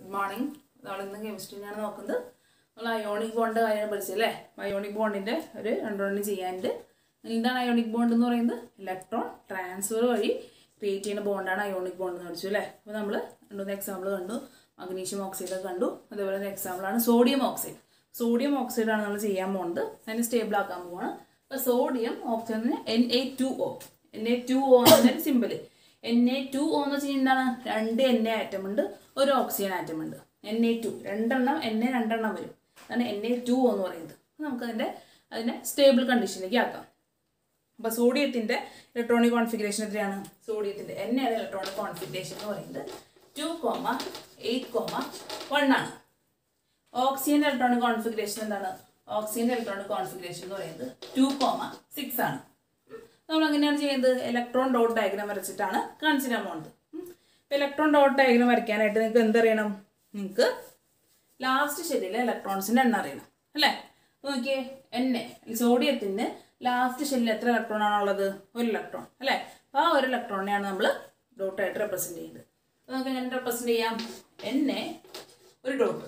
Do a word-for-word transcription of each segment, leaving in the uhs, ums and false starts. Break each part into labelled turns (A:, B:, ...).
A: Good morning. നമ്മൾ ഇന്ന് കെമിസ്ട്രിയാണ് നോക്കുന്നത്. നമ്മൾ അയോണിക് ബോണ്ട് കാര്യങ്ങൾ പഠിച്ചല്ലേ? അയോണിക് ബോണ്ടിന്റെ ഒരു രണ്ടെണ്ണം ചെയ്യാനുണ്ട്. എന്താണ് അയോണിക് ബോണ്ട് എന്ന് പറയുന്നത്? ഇലക്ട്രോൺ ട്രാൻസ്ഫർ വഴി ക്രിയേറ്റ് ചെയ്യുന്ന ബോണ്ടാണ് അയോണിക് ബോണ്ട് എന്ന് പഠിച്ചു അല്ലേ? അപ്പോൾ നമ്മൾ രണ്ടുമൂന്ന് എക്സാമ്പിൾ കണ്ടു. മഗ്നീഷ്യം ഓക്സൈഡ് ഒക്കെ കണ്ടു. അതേപോലെ തന്നെ എക്സാമ്പിളാണ് സോഡിയം ഓക്സൈഡ്. സോഡിയം ഓക്സൈഡ് ആണ് നമ്മൾ ചെയ്യാൻ പോകുന്നത്. അതിന് സ്റ്റേബിൾ ആക്കാൻ പോവാണ്. അപ്പോൾ സോഡിയം ഓക്സൈഡിന് N A two O N A two O എന്നൊരു simple. N A two O എന്ന് വെച്ചാൽ എന്താണ്? രണ്ട് എൻ എ ആറ്റം ഉണ്ട്, ഒരു ഓക്സിജൻ ആറ്റം ഉണ്ട്. എൻ എ ടു രണ്ടെണ്ണം എൻ എ രണ്ടെണ്ണം വരും. അതാണ് എൻ എ ടു ഒ എന്ന് പറയുന്നത്. നമുക്ക് അതിൻ്റെ അതിനെ സ്റ്റേബിൾ കണ്ടീഷനിലേക്ക് ആക്കാം. അപ്പോൾ സോഡിയത്തിൻ്റെ ഇലക്ട്രോണിക് കോൺഫിഗറേഷൻ എത്രയാണ്? സോഡിയത്തിൻ്റെ എൻ എയുടെ ഇലക്ട്രോണിക് കോൺഫിഗറേഷൻ എന്ന് പറയുന്നത് two comma eight comma one ആണ്. ഓക്സിജൻ്റെ ഇലക്ട്രോണിക് കോൺഫിഗറേഷൻ എന്താണ്? ഓക്സിജൻ്റെ ഇലക്ട്രോണിക് കോൺഫിഗറേഷൻ എന്ന് പറയുന്നത് ടു കോമ സിക്സ് ആണ്. നമ്മൾ എങ്ങനെയാണ് ചെയ്യുന്നത്? ഇലക്ട്രോൺ ഡോട്ട് ഡയഗ്രാം വരച്ചിട്ടാണ് കാണിച്ചു തരാൻ പോകുന്നത്. ഇലക്ട്രോൺ ഡോട്ട് ഡയഗ്രാം വരയ്ക്കാനായിട്ട് നിങ്ങൾക്ക് എന്തറിയണം? നിങ്ങൾക്ക് ലാസ്റ്റ് ഷെല്ലിലെ ഇലക്ട്രോൺസിൻ്റെ എണ്ണം അറിയണം അല്ലേ? നോക്കിയേ, എൻ എ സോഡിയത്തിന് ലാസ്റ്റ് ഷെല്ലിൽ എത്ര ഇലക്ട്രോൺ ആണുള്ളത്? ഒരു ഇലക്ട്രോൺ അല്ലേ? അപ്പോൾ ആ ഒരു ഇലക്ട്രോണിനെയാണ് നമ്മൾ ഡോട്ടായിട്ട് റെപ്രസെൻറ്റ് ചെയ്യുന്നത്. അപ്പോൾ നമുക്ക് എങ്ങനെ റെപ്രസെൻറ്റ് ചെയ്യാം? എൻ എ ഒരു ഡോട്ട്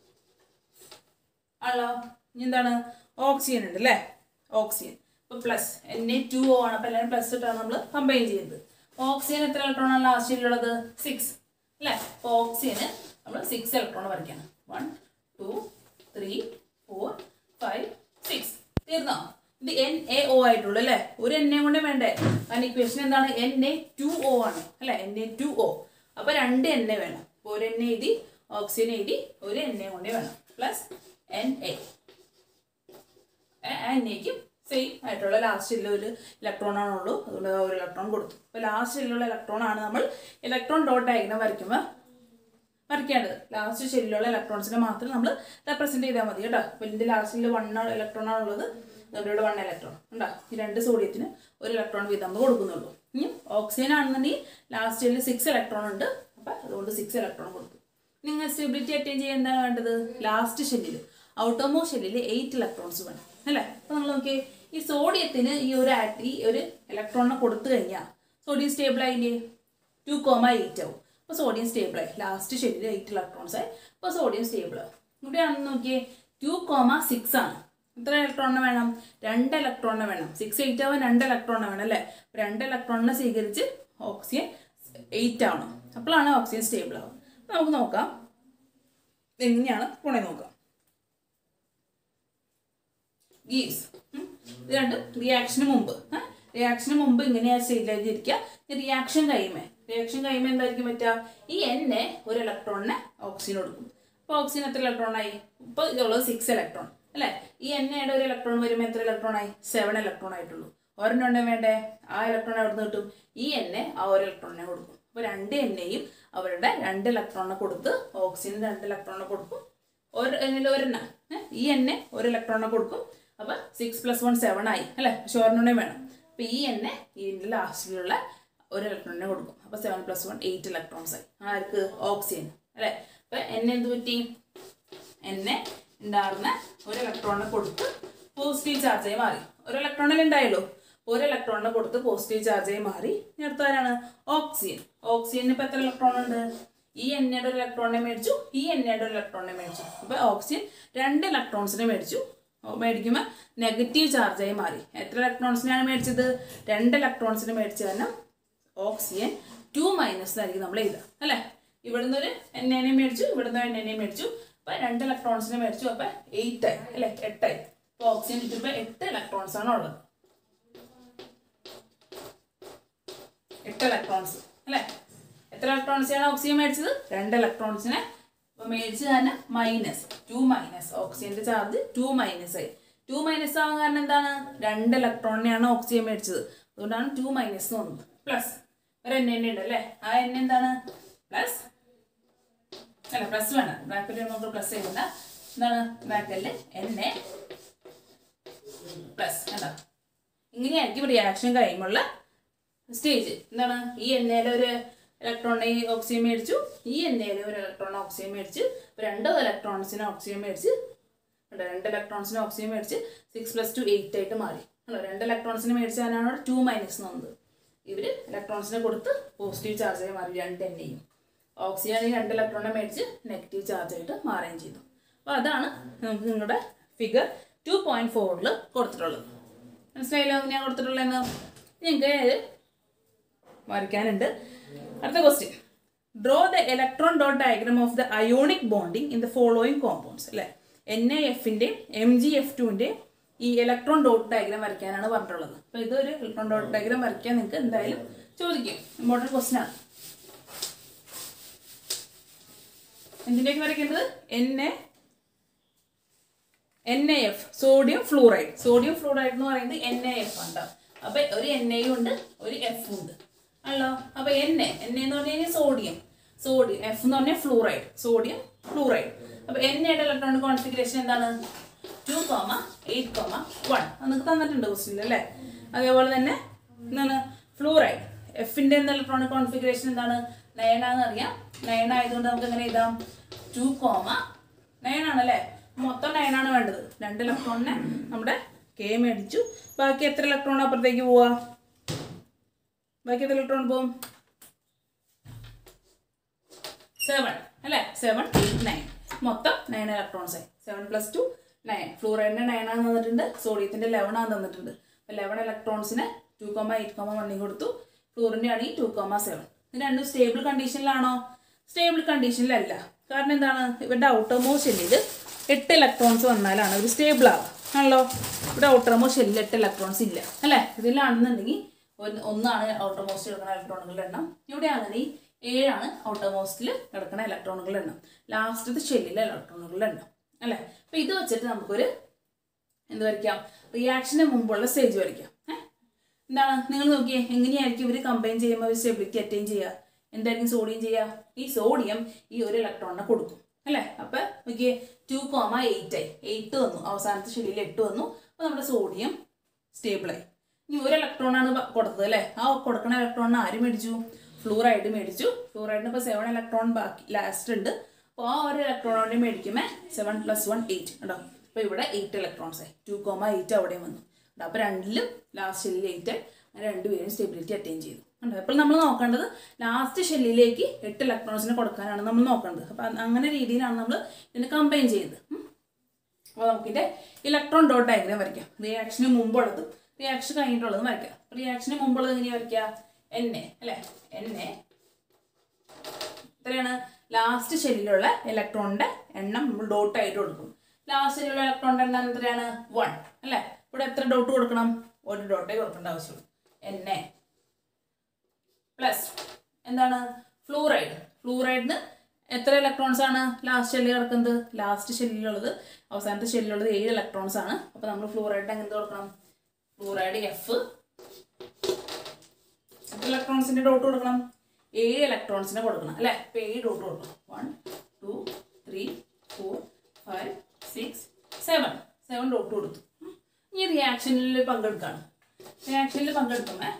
A: ആണല്ലോ. ഇനി എന്താണ്? ഓക്സിജൻ ഉണ്ട് അല്ലേ? ഓക്സിജൻ ഇപ്പോൾ plus N A two O ആണ്. അപ്പോൾ എല്ലാവരും പ്ലസ് ഇട്ടാണ് നമ്മൾ കമ്പൈൻ ചെയ്യുന്നത്. ഓക്സിജൻ എത്ര ഇലക്ട്രോൺ ആണ് ലാസ്റ്റ് ഷെല്ലിലുള്ളത്? സിക്സ് അല്ലേ? അപ്പോൾ ഓക്സിജന് നമ്മൾ സിക്സ് ഇലക്ട്രോൺ വരയ്ക്കണം. One two three four five six. തീർന്നോ? ഇത് എൻ എ ഒ ആയിട്ടുള്ളൂ അല്ലേ? ഒരു എൻ എ കൊണ്ട് വേണ്ടേ? അതിന് ഇക്വേഷൻ എന്താണ്? എൻ എ ടു ഒ ആണ് അല്ലേ? N A two O. അപ്പോൾ രണ്ട് എൻ എ വേണം. അപ്പോൾ ഒരു എൻ എ എഴുതി, ഓക്സിജൻ എഴുതി, ഒരു എൻ എ കൊണ്ടേ വേണം. പ്ലസ് എൻ എ എൻ എക്കും സെയിം ആയിട്ടുള്ള ലാസ്റ്റ് ഷെല്ലിൽ ഒരു ഇലക്ട്രോൺ ആണുള്ളൂ. അതുകൊണ്ട് ഒരു ഇലക്ട്രോൺ കൊടുത്തു. അപ്പോൾ ലാസ്റ്റ് ഷെല്ലിലുള്ള ഇലക്ട്രോൺ ആണ് നമ്മൾ ഇലക്ട്രോൺ ഡോട്ട് ഡയഗ്രാം വരയ്ക്കുമ്പോൾ വരയ്ക്കേണ്ടത്. ലാസ്റ്റ് ഷെല്ലിലുള്ള ഇലക്ട്രോൺസിനെ മാത്രം നമ്മൾ റെപ്രസെൻറ്റ് ചെയ്താൽ മതി കേട്ടോ. അപ്പോൾ ഇതിൻ്റെ ലാസ്റ്റിൽ വൺ ഇലക്ട്രോൺ ആണുള്ളത്. ഇവിടെ വൺ ഇലക്ട്രോൺ ഉണ്ടോ? ഈ രണ്ട് സോഡിയത്തിന് ഒരു ഇലക്ട്രോൺ വീതം നമ്മൾ കൊടുക്കുന്നുള്ളൂ. ഇനി ഓക്സിജൻ ആണെന്നുണ്ടെങ്കിൽ ലാസ്റ്റ് ഷെല്ലിൽ സിക്സ് ഇലക്ട്രോൺ ഉണ്ട്. അപ്പോൾ അതുകൊണ്ട് സിക്സ് ഇലക്ട്രോൺ കൊടുത്തു. നിങ്ങൾ സ്റ്റെബിലിറ്റി അറ്റൈൻ ചെയ്യാൻ എന്താണ് വേണ്ടത്? ലാസ്റ്റ് ഷെല്ലിൽ ഔട്ടോമോ ഷെല്ലിൽ എയ്റ്റ് ഇലക്ട്രോൺസ് വേണം അല്ലേ? അപ്പോൾ നമ്മൾ നോക്കി, ഈ സോഡിയത്തിന് ഈ ഒരു ഈ ഒരു ഇലക്ട്രോണിനെ കൊടുത്തു കഴിഞ്ഞാൽ സോഡിയം സ്റ്റേബിൾ ആയില്ലേ? ടു കോമ എയ്റ്റ് ആവും. അപ്പോൾ സോഡിയം സ്റ്റേബിൾ ആയി. ലാസ്റ്റ് ഷെല്ലിൽ എയ്റ്റ് ഇലക്ട്രോൺസ് ആയി. അപ്പോൾ സോഡിയം സ്റ്റേബിൾ ആവും. ഇവിടെയാണെന്ന് നോക്കിയേ, ടു കോമ സിക്സ് ആണ്. എത്ര ഇലക്ട്രോണിനെ വേണം? രണ്ട് ഇലക്ട്രോണിനെ വേണം. സിക്സ് എയ്റ്റ് ആവാൻ രണ്ട് ഇലക്ട്രോണിനെ വേണം അല്ലേ? അപ്പോൾ രണ്ട് ഇലക്ട്രോണിനെ സ്വീകരിച്ച് ഓക്സിജൻ എയ്റ്റ് ആവണം. അപ്പോഴാണ് ഓക്സിജൻ സ്റ്റേബിൾ ആവുക. അപ്പോൾ നമുക്ക് നോക്കാം എങ്ങനെയാണ് പോണേ നോക്കാം. ഗീവ്സ് ഇത് രണ്ടും റിയാക്ഷന് മുമ്പ് റിയാക്ഷന് മുമ്പ് ഇങ്ങനെയാണ് സ്റ്റേജിലായിരിക്കുക. റിയാക്ഷൻ കഴിയുമേ റിയാക്ഷൻ കഴിയുമ്പോൾ എന്തായിരിക്കും പറ്റുക? ഈ എൻ എ ഒരു ഇലക്ട്രോണിനെ ഓക്സിജൻ കൊടുക്കും. അപ്പോൾ ഓക്സിജൻ എത്ര ഇലക്ട്രോൺ ആയി? ഇപ്പോൾ ഇതുള്ളത് സിക്സ് ഇലക്ട്രോൺ അല്ലേ? ഈ എൻ എയുടെ ഒരു ഇലക്ട്രോൺ വരുമ്പോൾ എത്ര ഇലക്ട്രോൺ ആയി? സെവൻ ഇലക്ട്രോൺ ആയിട്ടുള്ളൂ. ഒരെണ്ണം ഉണ്ടേ വേണ്ടേ? ആ ഇലക്ട്രോൺ എവിടെ നിന്ന് കിട്ടും? ഈ എൻ എ ആ ഒരു ഇലക്ട്രോണിനെ കൊടുക്കും. അപ്പോൾ രണ്ട് എൻ എയും അവരുടെ രണ്ട് ഇലക്ട്രോണിനെ കൊടുത്ത് ഓക്സിജന് രണ്ട് ഇലക്ട്രോണിനെ കൊടുക്കും. ഒരു ഒരെണ്ണം ഈ എൻ എ ഒരു ഇലക്ട്രോണിനെ കൊടുക്കും. അപ്പോൾ സിക്സ് പ്ലസ് വൺ സെവൻ ആയി അല്ലേ? പക്ഷെ ഒരെണ്ണേ വേണം. അപ്പോൾ ഈ എൻ എ ഇതിൻ്റെ ലാസ്റ്റിലുള്ള ഒരു ഇലക്ട്രോണിനെ കൊടുക്കും. അപ്പോൾ seven plus one eight electrons ആയി. ആർക്ക്? ഓക്സിജൻ അല്ലേ? അപ്പോൾ എൻ എന്ത് പറ്റി? എൻ എ ഉണ്ടായിരുന്ന ഒരു ഇലക്ട്രോണിനെ കൊടുത്ത് പോസിറ്റീവ് ചാർജായി മാറി. ഒരു ഇലക്ട്രോണിൽ ഉണ്ടായല്ലോ. ഒരു ഇലക്ട്രോണിനെ കൊടുത്ത് പോസിറ്റീവ് ചാർജായി മാറി. ഇനി അടുത്താരാണ്? ഓക്സിജൻ. ഓക്സിജന് ഇപ്പോൾ എത്ര ഇലക്ട്രോൺ ഉണ്ട്? ഈ എൻ എയുടെ ഒരു ഇലക്ട്രോണിനെ മേടിച്ചു, ഈ എൻ എയുടെ ഒരു ഇലക്ട്രോണിനെ മേടിച്ചു. അപ്പോൾ ഓക്സിജൻ രണ്ട് ഇലക്ട്രോൺസിനെ മേടിച്ചു. മേടിക്കുമ്പോൾ നെഗറ്റീവ് ചാർജായി മാറി. എത്ര ഇലക്ട്രോൺസിനാണ് മേടിച്ചത്? രണ്ട് ഇലക്ട്രോൺസിനെ മേടിച്ച കാരണം ഓക്സിജൻ ടു മൈനസ് ആയിരിക്കും നമ്മൾ എഴുതുക അല്ലേ? ഇവിടുന്ന് ഒരു എൻ എനെ മേടിച്ചു, ഇവിടുന്ന് എൻ എനെ മേടിച്ചു. അപ്പോൾ രണ്ട് ഇലക്ട്രോൺസിനെ മേടിച്ചു. അപ്പോൾ എയ്റ്റ് ആയി അല്ലേ? എട്ടായി. അപ്പോൾ ഓക്സിജൻ കിട്ടുമ്പോൾ എട്ട് ഇലക്ട്രോൺസ് ആണ് ഉള്ളത്. എട്ട് ഇലക്ട്രോൺസ് അല്ലേ? എത്ര ഇലക്ട്രോൺസിനാണ് ഓക്സിജൻ മേടിച്ചത്? രണ്ട് ഇലക്ട്രോൺസിനെ മേടിച്ച് തന്നെ മൈനസ് ടു മൈനസ് ഓക്സിജന്റെ ചാർജ് ടു മൈനസ് ആയി. ടു മൈനസ് ആവാൻ കാരണം എന്താണ്? രണ്ട് ഇലക്ട്രോണിനെയാണ് ഓക്സിജൻ മേടിച്ചത്. അതുകൊണ്ടാണ് ടു മൈനസ് എന്ന് തോന്നുന്നത്. പ്ലസ് ഒരു എൻ എൻ ഉണ്ട് അല്ലേ? ആ എൻ എന്താണ്? പ്ലസ് അല്ല പ്ലസ് വേണം. ബ്രാക്കറ്റിൽ നമുക്ക് പ്ലസ് ചെയ്യണ്ട. എന്താണ് ബ്രാക്കറ്റിൽ എൻ എ പ്ലസ് എന്താ? ഇങ്ങനെയായിരിക്കും റിയാക്ഷൻ കഴിയുമ്പോഴുള്ള സ്റ്റേജ്. എന്താണ്? ഈ എൻ എയുടെ ഒരു ഇലക്ട്രോണിനെ ഓക്സിജൻ മേടിച്ചു, ഈ എൻ എയിൽ ഒരു ഇലക്ട്രോൺ ഓക്സിജൻ മേടിച്ച്, രണ്ട് ഇലക്ട്രോൺസിന് ഓക്സിജൻ മേടിച്ച് രണ്ട് ഇലക്ട്രോൺസിന് ഓക്സിജൻ മേടിച്ച് സിക്സ് പ്ലസ് ടു എയ്റ്റ് ആയിട്ട് മാറി. അല്ലോ, രണ്ട് ഇലക്ട്രോൺസിന് മേടിച്ചാലാണ് ടു മൈനസ് എന്ന് വന്നത്. ഇവർ ഇലക്ട്രോൺസിനെ കൊടുത്ത് പോസിറ്റീവ് ചാർജായി മാറി രണ്ട് എൻ എയും. ഓക്സിജൻ ആണെങ്കിൽ രണ്ട് ഇലക്ട്രോണിനെ മേടിച്ച് നെഗറ്റീവ് ചാർജ് ആയിട്ട് മാറുകയും ചെയ്തു. അപ്പോൾ അതാണ് നമുക്ക് നിങ്ങളുടെ ഫിഗർ ടു പോയിന്റ് ഫോറിൽ കൊടുത്തിട്ടുള്ളത്. മനസ്സിലായില്ലോ ഞാൻ കൊടുത്തിട്ടുള്ളതെന്ന്? നിങ്ങൾക്ക് വരയ്ക്കാനുണ്ട്. അടുത്ത question, draw the electron dot diagram of the ionic bonding in the following compounds. അല്ലേ, എൻ എ എഫിൻ്റെയും എം ജി എഫ് ടുവിൻ്റെയും ഈ ഇലക്ട്രോൺ ഡോട്ട് ഡയഗ്രാം വരയ്ക്കാനാണ് പറഞ്ഞിട്ടുള്ളത്. അപ്പോൾ ഇതൊരു ഇലക്ട്രോൺ ഡോട്ട് ഡയഗ്രാം വരയ്ക്കാൻ നിങ്ങൾക്ക് എന്തായാലും ചോദിക്കും. ഇമ്പോർട്ടൻറ്റ് ക്വസ്റ്റ്യൻ ആണ്. എന്തിൻ്റെയൊക്കെ വരയ്ക്കേണ്ടത്? N A N A F sodium fluoride. Sodium fluoride എന്ന് പറയുന്നത് എൻ എ എഫ് ആണ്. അപ്പൊ ഒരു എൻ എയും ഉണ്ട്, ഒരു എഫും ഉണ്ട് ആണല്ലോ. അപ്പൊ എൻ എ എൻ എന്ന് പറഞ്ഞു കഴിഞ്ഞാൽ സോഡിയം, സോഡിയം എഫ് എന്ന് പറഞ്ഞാൽ ഫ്ലൂറൈഡ്, സോഡിയം ഫ്ലൂറൈഡ്. അപ്പൊ എൻ എയുടെ ഇലക്ട്രോണിക് കോൺഫിഗറേഷൻ എന്താണ്? Two comma eight comma one. നമുക്ക് തന്നിട്ടുണ്ട് ക്വസ്റ്റ്യൻ അല്ലേ. അതേപോലെ തന്നെ എന്താണ് ഫ്ലൂറൈഡ്, എഫിന്റെ ഇലക്ട്രോണിക് കോൺഫിഗറേഷൻ എന്താണ്? നയൻ ആണെന്ന് അറിയാം. നയൻ ആയതുകൊണ്ട് നമുക്ക് എങ്ങനെ എഴുതാം? ടു കോമ നയൻ ആണല്ലേ. മൊത്തം നയൻ ആണ് വേണ്ടത്. രണ്ട് ഇലക്ട്രോണിനെ നമ്മുടെ കെ മേടിച്ചു. ബാക്കി എത്ര ഇലക്ട്രോൺ അപ്പുറത്തേക്ക് പോവാ? ബാക്കി എത്ര ഇലക്ട്രോൺ പോവും? സെവൻ അല്ലേ. സെവൻ എയ്റ്റ് നയൻ, മൊത്തം നയൻ ഇലക്ട്രോൺസ് ആയി. Seven plus two nine. ഫ്ലൂറൈഡിന്റെ നയൻ ആണ് തന്നിട്ടുണ്ട്, സോഡിയത്തിന്റെ ലെവൻ ആണ് തന്നിട്ടുണ്ട്. അപ്പൊ ലെവൻ ഇലക്ട്രോൺസിന് ടു കോമ എയ്റ്റ് കോമ വണ്ണിങ് കൊടുത്തു. ഫ്ലൂറിന്റെ ആണെങ്കിൽ ടു കോമ സെവൻ. ഇത് രണ്ടും സ്റ്റേബിൾ കണ്ടീഷനിലാണോ? സ്റ്റേബിൾ കണ്ടീഷനിലല്ല. കാരണം എന്താണ്? ഇവരുടെ ഔട്ടർമോ ഷെല്ലിൽ എട്ട് ഇലക്ട്രോൺസ് വന്നാലാണ് ഒരു സ്റ്റേബിൾ ആവുക ആണല്ലോ. ഇവിടെ ഔട്ടർമോ ഷെല്ലിൽ എട്ട് ഇലക്ട്രോൺസ് ഇല്ല അല്ലേ. ഇതിലാണെന്നുണ്ടെങ്കിൽ ഒന്നാണ് ഔട്ടർമോസ്റ്റ് കിടക്കുന്ന ഇലക്ട്രോണുകളുടെ എണ്ണം. ഇവിടെയാണെങ്കിൽ ഏഴാണ് ഔട്ടർമോസ്റ്റിൽ കിടക്കുന്ന ഇലക്ട്രോണുകളുടെ എണ്ണം, ലാസ്റ്റത്തെ ഷെല്ലിലെ ഇലക്ട്രോണുകളുടെ എണ്ണം അല്ലേ. അപ്പൊ ഇത് വെച്ചിട്ട് നമുക്കൊരു എന്ത് വരയ്ക്കാം? റിയാക്ഷന് മുമ്പുള്ള സ്റ്റേജ് വരയ്ക്കാം. ഏഹ് എന്താണ് നിങ്ങൾ നോക്കിയേ, എങ്ങനെയായിരിക്കും ഇവർ കമ്പൈൻ ചെയ്യുമ്പോൾ ഒരു സ്റ്റെബിലിറ്റി അറ്റൈൻ ചെയ്യുക? എന്തായിരിക്കും സോഡിയം ചെയ്യുക? ഈ സോഡിയം ഈ ഒരു ഇലക്ട്രോണിനെ കൊടുക്കും അല്ലേ. അപ്പൊ നോക്കിയേ, ടു കോമ എയ്റ്റ് ആയി, എയ്റ്റ് വന്നു, അവസാനത്തെ ഷെല്ലിൽ എട്ട് വന്നു. അപ്പൊ നമ്മുടെ സോഡിയം സ്റ്റേബിളായി. ഇനി ഒരു ഇലക്ട്രോൺ ആണ് കൊടുത്തത് അല്ലേ. ആ കൊടുക്കുന്ന ഇലക്ട്രോണിന് ആര് മേടിച്ചു? ഫ്ലൂറൈഡ് മേടിച്ചു. ഫ്ലൂറൈഡിന് ഇപ്പോൾ സെവൻ ഇലക്ട്രോൺ ബാക്കി ലാസ്റ്റ് ഉണ്ട്. അപ്പോൾ ആ ഒരു ഇലക്ട്രോണോടെ മേടിക്കുമ്പോൾ സെവൻ പ്ലസ് വൺ എയ്റ്റ് കേട്ടോ. അപ്പോൾ ഇവിടെ എയ്റ്റ് ഇലക്ട്രോൺസ് ആയി. ടു കോമ എയ്റ്റ് അവിടെയും വന്നു. അപ്പോൾ രണ്ടിലും ലാസ്റ്റ് ഷെല്ലിൽ എയ്റ്റ് ആയി. അങ്ങനെ രണ്ടുപേരും സ്റ്റെബിലിറ്റി അറ്റൈൻ ചെയ്തു. ഉണ്ടോ? അപ്പോൾ നമ്മൾ നോക്കേണ്ടത് ലാസ്റ്റ് ഷെല്ലിലേക്ക് എട്ട് ഇലക്ട്രോൺസിനെ കൊടുക്കാനാണ് നമ്മൾ നോക്കേണ്ടത്. അപ്പം അങ്ങനെ രീതിയിലാണ് നമ്മൾ ഇതിനെ കമ്പൈൻ ചെയ്യുന്നത്. അപ്പോൾ നമുക്കിൻ്റെ ഇലക്ട്രോൺ ഡോട്ട് ഡയഗ്രാം വരയ്ക്കാം. റിയാക്ഷന് മുമ്പുള്ളതും റിയാക്ഷൻ കഴിഞ്ഞിട്ടുള്ളതും വരയ്ക്കാം. റിയാക്ഷന് മുമ്പുള്ളത് എങ്ങനെയാണ് വരയ്ക്കുക? എൻ എ അല്ലേ. എൻ എ എത്രയാണ്? ലാസ്റ്റ് ഷെല്ലിലുള്ള ഇലക്ട്രോണിന്റെ എണ്ണം നമ്മൾ ഡോട്ട് ആയിട്ട് കൊടുക്കും. ലാസ്റ്റ് ഷെല്ലിലുള്ള ഇലക്ട്രോണിന്റെ എണ്ണം എത്രയാണ്? വൺ അല്ലേ. ഇവിടെ എത്ര ഡോട്ട് കൊടുക്കണം? ഒരു ഡോട്ടേ കൊടുക്കേണ്ട ആവശ്യമുള്ളൂ. എൻ എ പ്ലസ് എന്താണ്? ഫ്ലൂറൈഡ്. ഫ്ലൂറൈഡിന് എത്ര ഇലക്ട്രോൺസ് ആണ് ലാസ്റ്റ് ഷെല്ലിൽ കിടക്കുന്നത്? ലാസ്റ്റ് ഷെല്ലിലുള്ളത് അവസാനത്തെ ഷെല്ലിലുള്ളത് ഏഴ് ഇലക്ട്രോൺസ് ആണ്. അപ്പോൾ നമ്മൾ ഫ്ലൂറൈഡിന് എങ്ങനെ കൊടുക്കണം? ഫ്ലൂറൈഡ് എഫ് എത്ര ഇലക്ട്രോൺസിന്റെ ഡോട്ട് കൊടുക്കണം? ഏഴ് ഇലക്ട്രോൺസിനെ കൊടുക്കണം അല്ലേ. അപ്പോൾ ഏഴ് ഡോട്ട് കൊടുക്കണം. One two three four five six seven seven dot കൊടുത്തു. ഈ റിയാക്ഷനിൽ പങ്കെടുക്കുകയാണ്. റിയാക്ഷനിൽ പങ്കെടുക്കുമ്പോൾ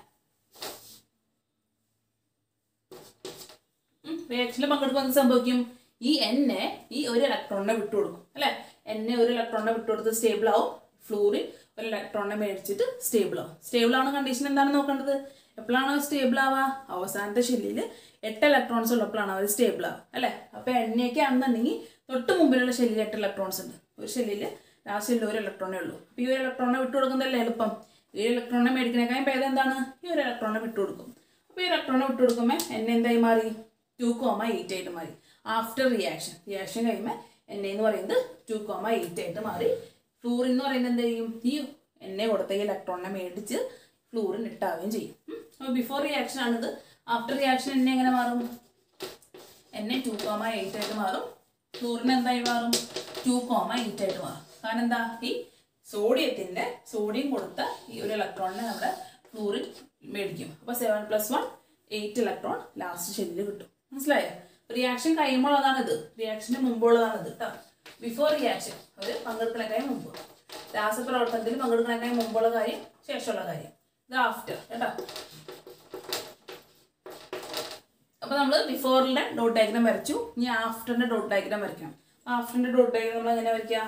A: റിയാക്ഷനിൽ പങ്കെടുക്കുമ്പോൾ എന്ത് സംഭവിക്കും? ഈ എന്നെ ഈ ഒരു ഇലക്ട്രോണിനെ വിട്ടുകൊടുക്കും അല്ലേ. എന്നെ ഒരു ഇലക്ട്രോണിനെ വിട്ടുകൊടുത്ത് സ്റ്റേബിൾ ആവും. ഫ്ലൂറിൻ ഒരു ഇലക്ട്രോണിനെ മേടിച്ചിട്ട് സ്റ്റേബിൾ ആവും. സ്റ്റേബിൾ ആവുന്ന കണ്ടീഷൻ എന്താണ് നോക്കേണ്ടത്? എപ്പോഴാണോ സ്റ്റേബിൾ ആവുക? അവസാനത്തെ ഷെല്ലിൽ എട്ട് ഇലക്ട്രോൺസ് ഉള്ളപ്പോഴാണ് അവർ സ്റ്റേബിൾ ആവുക അല്ലേ. അപ്പോൾ എണ്ണയൊക്കെ ആണെന്നുണ്ടെങ്കിൽ തൊട്ട് മുമ്പിലുള്ള ഷെല്ലിൽ എട്ട് ഇലക്ട്രോൺസ് ഉണ്ട്. ഒരു ഷെല്ലിൽ ലാസ്റ്റ് ഷെല്ലിൽ ഒരു ഇലക്ട്രോണേ ഉള്ളൂ. അപ്പോൾ ഈ ഒരു ഇലക്ട്രോണിനെ വിട്ടു കൊടുക്കുന്നതല്ലേ എളുപ്പം. ഈ ഇലക്ട്രോണിനെ മേടിക്കുന്നതിനേക്കാളും ഭേദം എന്താണ്? ഈ ഒരു ഇലക്ട്രോണിനെ വിട്ടു കൊടുക്കും. അപ്പോൾ ഈ ഇലക്ട്രോണിനെ വിട്ടു കൊടുക്കുമ്പോൾ എന്നെ എന്തായി മാറി? ടു കോമ എയ്റ്റ് ആയിട്ട് മാറി. ആഫ്റ്റർ റിയാക്ഷൻ റിയാക്ഷൻ കഴിയുമ്പോൾ എൻ എന്ന് പറയുന്നത് ടു കോമ എയ്റ്റ് ആയിട്ട് മാറി. ഫ്ലൂറിൻ എന്ന് പറയുന്നത് എന്ത് ചെയ്യും? ഈ എന്നെ കൊടുത്ത ഈ ഇലക്ട്രോണിനെ മേടിച്ച് ഫ്ലൂറിൻ ഇട്ടാവുകയും ചെയ്യും. അപ്പോൾ ബിഫോർ റിയാക്ഷൻ ആണിത്. ആഫ്റ്റർ റിയാക്ഷൻ എന്നെ എങ്ങനെ മാറും? എന്നെ ടു കോമ എയ്റ്റ് ആയിട്ട് മാറും. ഫ്ലൂറിൻ എന്തായി മാറും? ടു കോമ എയ്റ്റ് ആയിട്ട് മാറും. കാരണം എന്താ? ഈ സോഡിയത്തിൻ്റെ സോഡിയം കൊടുത്ത ഈ ഒരു ഇലക്ട്രോണിനെ നമ്മുടെ ഫ്ലൂറിൻ മേടിക്കും. അപ്പോൾ seven plus one eight electron last ഷെല്ലിൽ കിട്ടും. മനസ്സിലായോ? റിയാക്ഷൻ കഴിയുമ്പോഴതാണിത്. റിയാക്ഷന് മുമ്പുള്ളതാണിത് കേട്ടോ. ബിഫോർ റിയാക്ഷൻ അവർ പങ്കെടുക്കുന്നതിനായി മുമ്പ്, രാസപ്രവർത്തനത്തിൽ പങ്കെടുക്കുന്നതിനായി മുമ്പുള്ള കാര്യം, ശേഷമുള്ള കാര്യം. ഇത് ആഫ്റ്റർ കേട്ടോ. അപ്പോൾ നമ്മൾ ബിഫോറിൻ്റെ ഡോട്ട് ഡയഗ്രാം വരച്ചു. ഇനി ആഫ്റ്ററിൻ്റെ ഡോട്ട് ഡയഗ്രാം വരയ്ക്കണം. ആഫ്റ്ററിൻ്റെ ഡോട്ട് ഡയഗ്രാം നമ്മൾ എങ്ങനെ വരയ്ക്കാം?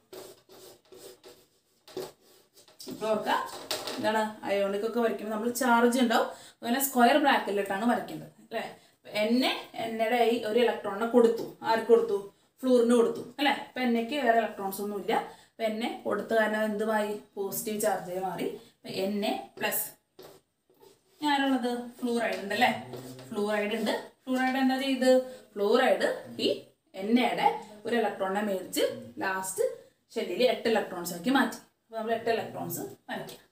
A: ഇപ്പോൾ ഓർക്കാം എന്താണ്? അയോണിക് ഒക്കെ വരയ്ക്കുമ്പോൾ നമ്മൾ ചാർജ് ഉണ്ടാവും. അതുപോലെ സ്ക്വയർ ബ്രാക്കറ്റിലിട്ടാണ് വരയ്ക്കേണ്ടത് അല്ലേ. എന്നെ എന്നയുടെ ഈ ഒരു ഇലക്ട്രോണിനെ കൊടുത്തു. ആർക്ക് കൊടുത്തു? ഫ്ലൂറിന് കൊടുത്തു അല്ലേ. അപ്പം എന്നയ്ക്ക് വേറെ ഇലക്ട്രോൺസ് ഒന്നും ഇല്ല. അപ്പം എന്നെ കൊടുത്ത കാരണം എന്തുമായി? പോസിറ്റീവ് ചാർജായി മാറി. അപ്പം എന്നെ പ്ലസ് ഞാനുള്ളത് ഫ്ലൂറൈഡ് ഉണ്ട് അല്ലേ. ഫ്ലൂറൈഡ് ഉണ്ട്. ഫ്ലൂറൈഡ് എന്താ ചെയ്ത്? ഫ്ലൂറൈഡ് ഈ എന്നയുടെ ഒരു ഇലക്ട്രോണിനെ മേടിച്ച് ലാസ്റ്റ് ഷെല്ലിൽ എട്ട് ഇലക്ട്രോൺസ് ആക്കി മാറ്റി. അപ്പോൾ നമ്മൾ എട്ട് ഇലക്ട്രോൺസ് വരയ്ക്കാം.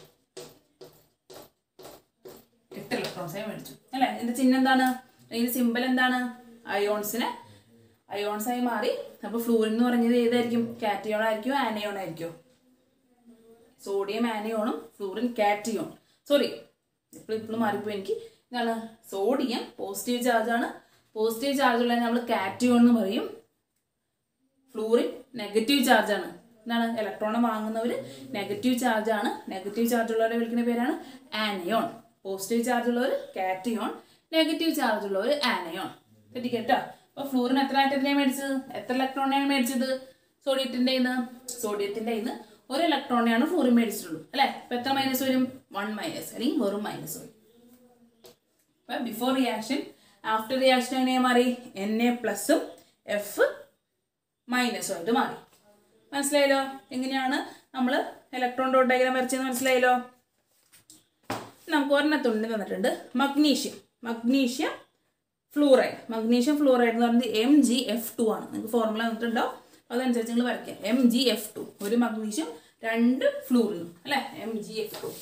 A: എട്ട് ഇലക്ട്രോൺസായി മേടിച്ചു അല്ലേ. ഇതിന്റെ ചിഹ്നം എന്താണ്? ഇതിന്റെ സിമ്പിൾ എന്താണ്? അയോൺസിനെ അയോൺസ് ആയി മാറി. അപ്പോൾ ഫ്ലൂറിൻ എന്ന് പറഞ്ഞത് ഏതായിരിക്കും? കാറ്റയോൺ ആയിരിക്കും ആനയോൺ ആയിരിക്കും? സോഡിയം ആനയോണും ഫ്ലൂറിൻ കാറ്റയോൺ. സോറി ഇപ്പോൾ ഇപ്പോഴും മാറിപ്പോയി എനിക്ക്. എന്താണ്? സോഡിയം പോസിറ്റീവ് ചാർജാണ്. പോസിറ്റീവ് ചാർജ് ഉള്ളത് നമ്മൾ കാറ്റയോൺ എന്ന് പറയും. ഫ്ലൂറിൻ നെഗറ്റീവ് ചാർജാണ്. എന്താണ്? ഇലക്ട്രോൺ വാങ്ങുന്നവർ നെഗറ്റീവ് ചാർജാണ്. നെഗറ്റീവ് ചാർജ് ഉള്ളവരെ വിളിക്കുന്ന പേരാണ് ആനയോൺ. പോസിറ്റീവ് ചാർജ് ഉള്ളവർ കാറ്റയോൺ, നെഗറ്റീവ് ചാർജ് ഉള്ളവർ ആനയോൺ. കേട്ടോ. അപ്പോൾ ഫ്ലൂറിൻ എത്ര ആറ്റത്തിനെയാണ് മേടിച്ചത്? എത്ര ഇലക്ട്രോണിനെയാണ് മേടിച്ചത്? സോഡിയത്തിൻ്റെ ഇന്ന് സോഡിയത്തിൻ്റെ ഇന്ന് ഒരു ഇലക്ട്രോണിനെയാണ് ഫ്ലൂറിൻ മേടിച്ചിട്ടുള്ളൂ അല്ലേ. അപ്പോൾ എത്ര മൈനസ് വരും? വൺ മൈനസ് അല്ലെങ്കിൽ വെറും മൈനസ് വരും. അപ്പം ബിഫോർ റിയാക്ഷൻ ആഫ്റ്റർ റിയാക്ഷൻ എങ്ങനെയാ മാറി? എൻ എ പ്ലസും എഫ് മൈനസും ആയിട്ട് മാറി. മനസ്സിലായല്ലോ എങ്ങനെയാണ് നമ്മൾ ഇലക്ട്രോൺ ഡോട്ട് ഡയഗ്രാം വരച്ചതെന്ന്? മനസ്സിലായല്ലോ. നമുക്ക് ഒരെണ്ണത്തുണ്ട് തന്നിട്ടുണ്ട് magnesium. Magnesium fluoride. Magnesium fluoride എന്ന് പറയുന്നത് എം ജി എഫ് ടു ആണ്. നിങ്ങൾക്ക് ഫോർമുല തന്നിട്ടുണ്ടോ? അതനുസരിച്ച് നിങ്ങൾ വരയ്ക്കാം. എം ജി എഫ് ടു, ഒരു മഗ്നീഷ്യം രണ്ട് ഫ്ലൂറിനും അല്ലേ. M G F two.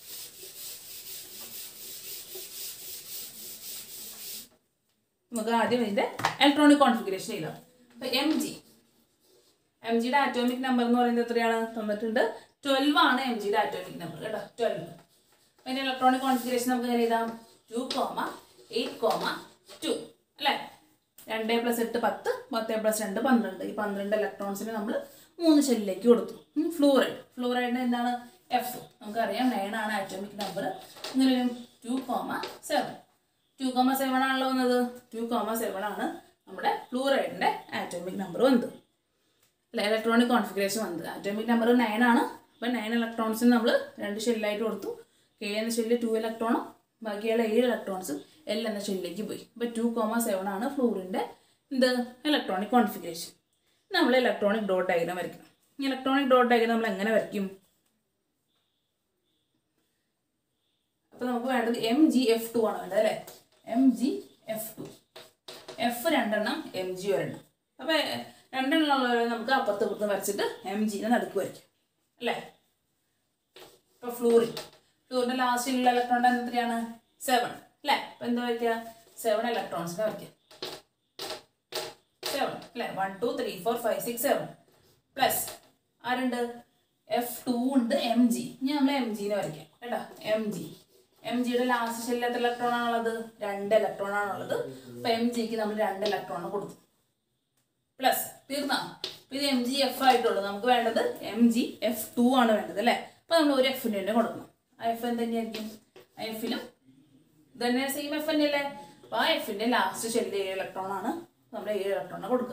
A: നമുക്ക് ആദ്യം ഇതിന്റെ ഇലക്ട്രോണിക് കോൺഫിഗറേഷൻ ചെയ്താം. അപ്പൊ എം ജി എം ജിയുടെ ആറ്റോമിക് നമ്പർ എന്ന് പറയുന്നത് എത്രയാണ്? തന്നിട്ടുണ്ട് ട്വൽവ് ആണ് എം ജിയുടെ ആറ്റോമിക് നമ്പർ കേട്ടോ. ട്വൽവ്. അതിന്റെ ഇലക്ട്രോണിക് കോൺഫിഗറേഷൻ നമുക്ക് എങ്ങനെ എഴുതാം? Two comma eight comma two അല്ലേ. രണ്ട് പ്ലസ് എട്ട് പത്ത്, പത്ത് പ്ലസ് രണ്ട് പന്ത്രണ്ട്. ഈ പന്ത്രണ്ട് ഇലക്ട്രോൺസിന് നമ്മൾ മൂന്ന് ഷെല്ലിലേക്ക് കൊടുത്തു. ഫ്ലൂറൈഡ്. ഫ്ലൂറൈഡിന് എന്താണ്? എഫ്. നമുക്കറിയാം നയൻ ആണ് ആറ്റോമിക് നമ്പർ. ഇങ്ങനെ ഒരു two comma seven. Two comma seven ആണല്ലോ വന്നത്. ടു കോമ സെവൻ ആണ് നമ്മുടെ ഫ്ലൂറൈഡിന്റെ ആറ്റോമിക് നമ്പർ വന്നത് അല്ലെ. ഇലക്ട്രോണിക് കോൺഫിഗറേഷൻ വന്നത്. ആറ്റോമിക് നമ്പർ നയൻ ആണ്. അപ്പം നയൻ ഇലക്ട്രോൺസിന് നമ്മൾ രണ്ട് ഷെല്ലായിട്ട് കൊടുത്തു. കെ എന്ന ഷെല്ലിൽ ടു ഇലക്ട്രോണും ബാക്കിയുള്ള ഏഴ് ഇലക്ട്രോൺസും എൽ എന്ന ഷെല്ലിലേക്ക് പോയി. അപ്പോൾ ടു കോമ സെവൻ ആണ് ഫ്ലൂറിൻ്റെ എന്ത് ഇലക്ട്രോണിക് കോൺഫിഗറേഷൻ. നമ്മൾ ഇലക്ട്രോണിക് ഡോട്ട് ഡയഗ്രാം വരയ്ക്കണം. ഈ ഇലക്ട്രോണിക് ഡോട്ട് ഡയഗ്രാം നമ്മൾ എങ്ങനെ വരയ്ക്കും? അപ്പോൾ നമുക്ക് വേണ്ടത് എം ജി എഫ് ടു ആണ് വേണ്ടത് അല്ലേ. M G F two. F രണ്ടെണ്ണം, എം ജി ഒരെണ്ണം. അപ്പോൾ രണ്ടെണ്ണം ഉള്ളവരെ നമുക്ക് അപ്പുറത്ത് ഇപ്പുറത്ത് വരച്ചിട്ട് എം ജിനെ നടുക്ക് വരയ്ക്കും അല്ലേ. ഇപ്പോൾ ഫ്ലൂറിൻ. ഫ്ലൂറിൻ്റെ ലാസ്റ്റിലുള്ള ഇലക്ട്രോണിൻ്റെ എത്രയാണ്? സെവൻ അല്ലേ. അപ്പം എന്താ വയ്ക്കുക? സെവൻ ഇലക്ട്രോൺസിനെ വയ്ക്കുക. സെവൻ അല്ലേ. One two three four five six seven plus ആരുണ്ട്? എഫ് ടു ഉണ്ട്, എം ജി. ഇനി നമ്മൾ എം ജിനെ വരയ്ക്കാം കേട്ടോ. M G. എം ജിയുടെ ലാസ്റ്റ് ഷെല്ലിൽ എത്ര ഇലക്ട്രോൺ ആണുള്ളത്? രണ്ട് ഇലക്ട്രോൺ ആണുള്ളത്. അപ്പം എം ജിക്ക് നമ്മൾ രണ്ട് ഇലക്ട്രോൺ കൊടുത്തു. പ്ലസ് തീർന്നാ. ഇത് എം ജി എഫ് ആയിട്ടുള്ളൂ. നമുക്ക് വേണ്ടത് എം ജി എഫ് ടു ആണ് വേണ്ടത് അല്ലേ. അപ്പം നമ്മൾ ഒരു എഫിന് തന്നെ കൊടുക്കണം. ആ എഫ് എന്തെങ്കിലും ആ എഫിലും ഇത് തന്നെ സെയിം എഫ് തന്നെ അല്ലേ. അപ്പോൾ ആ എഫിൻ്റെ ലാസ്റ്റ് ഷെല്ലിൽ ഏഴ് ഇലക്ട്രോൺ ആണ്. നമ്മൾ ഏഴ് ഇലക്ട്രോണിനെ കൊടുക്കുക.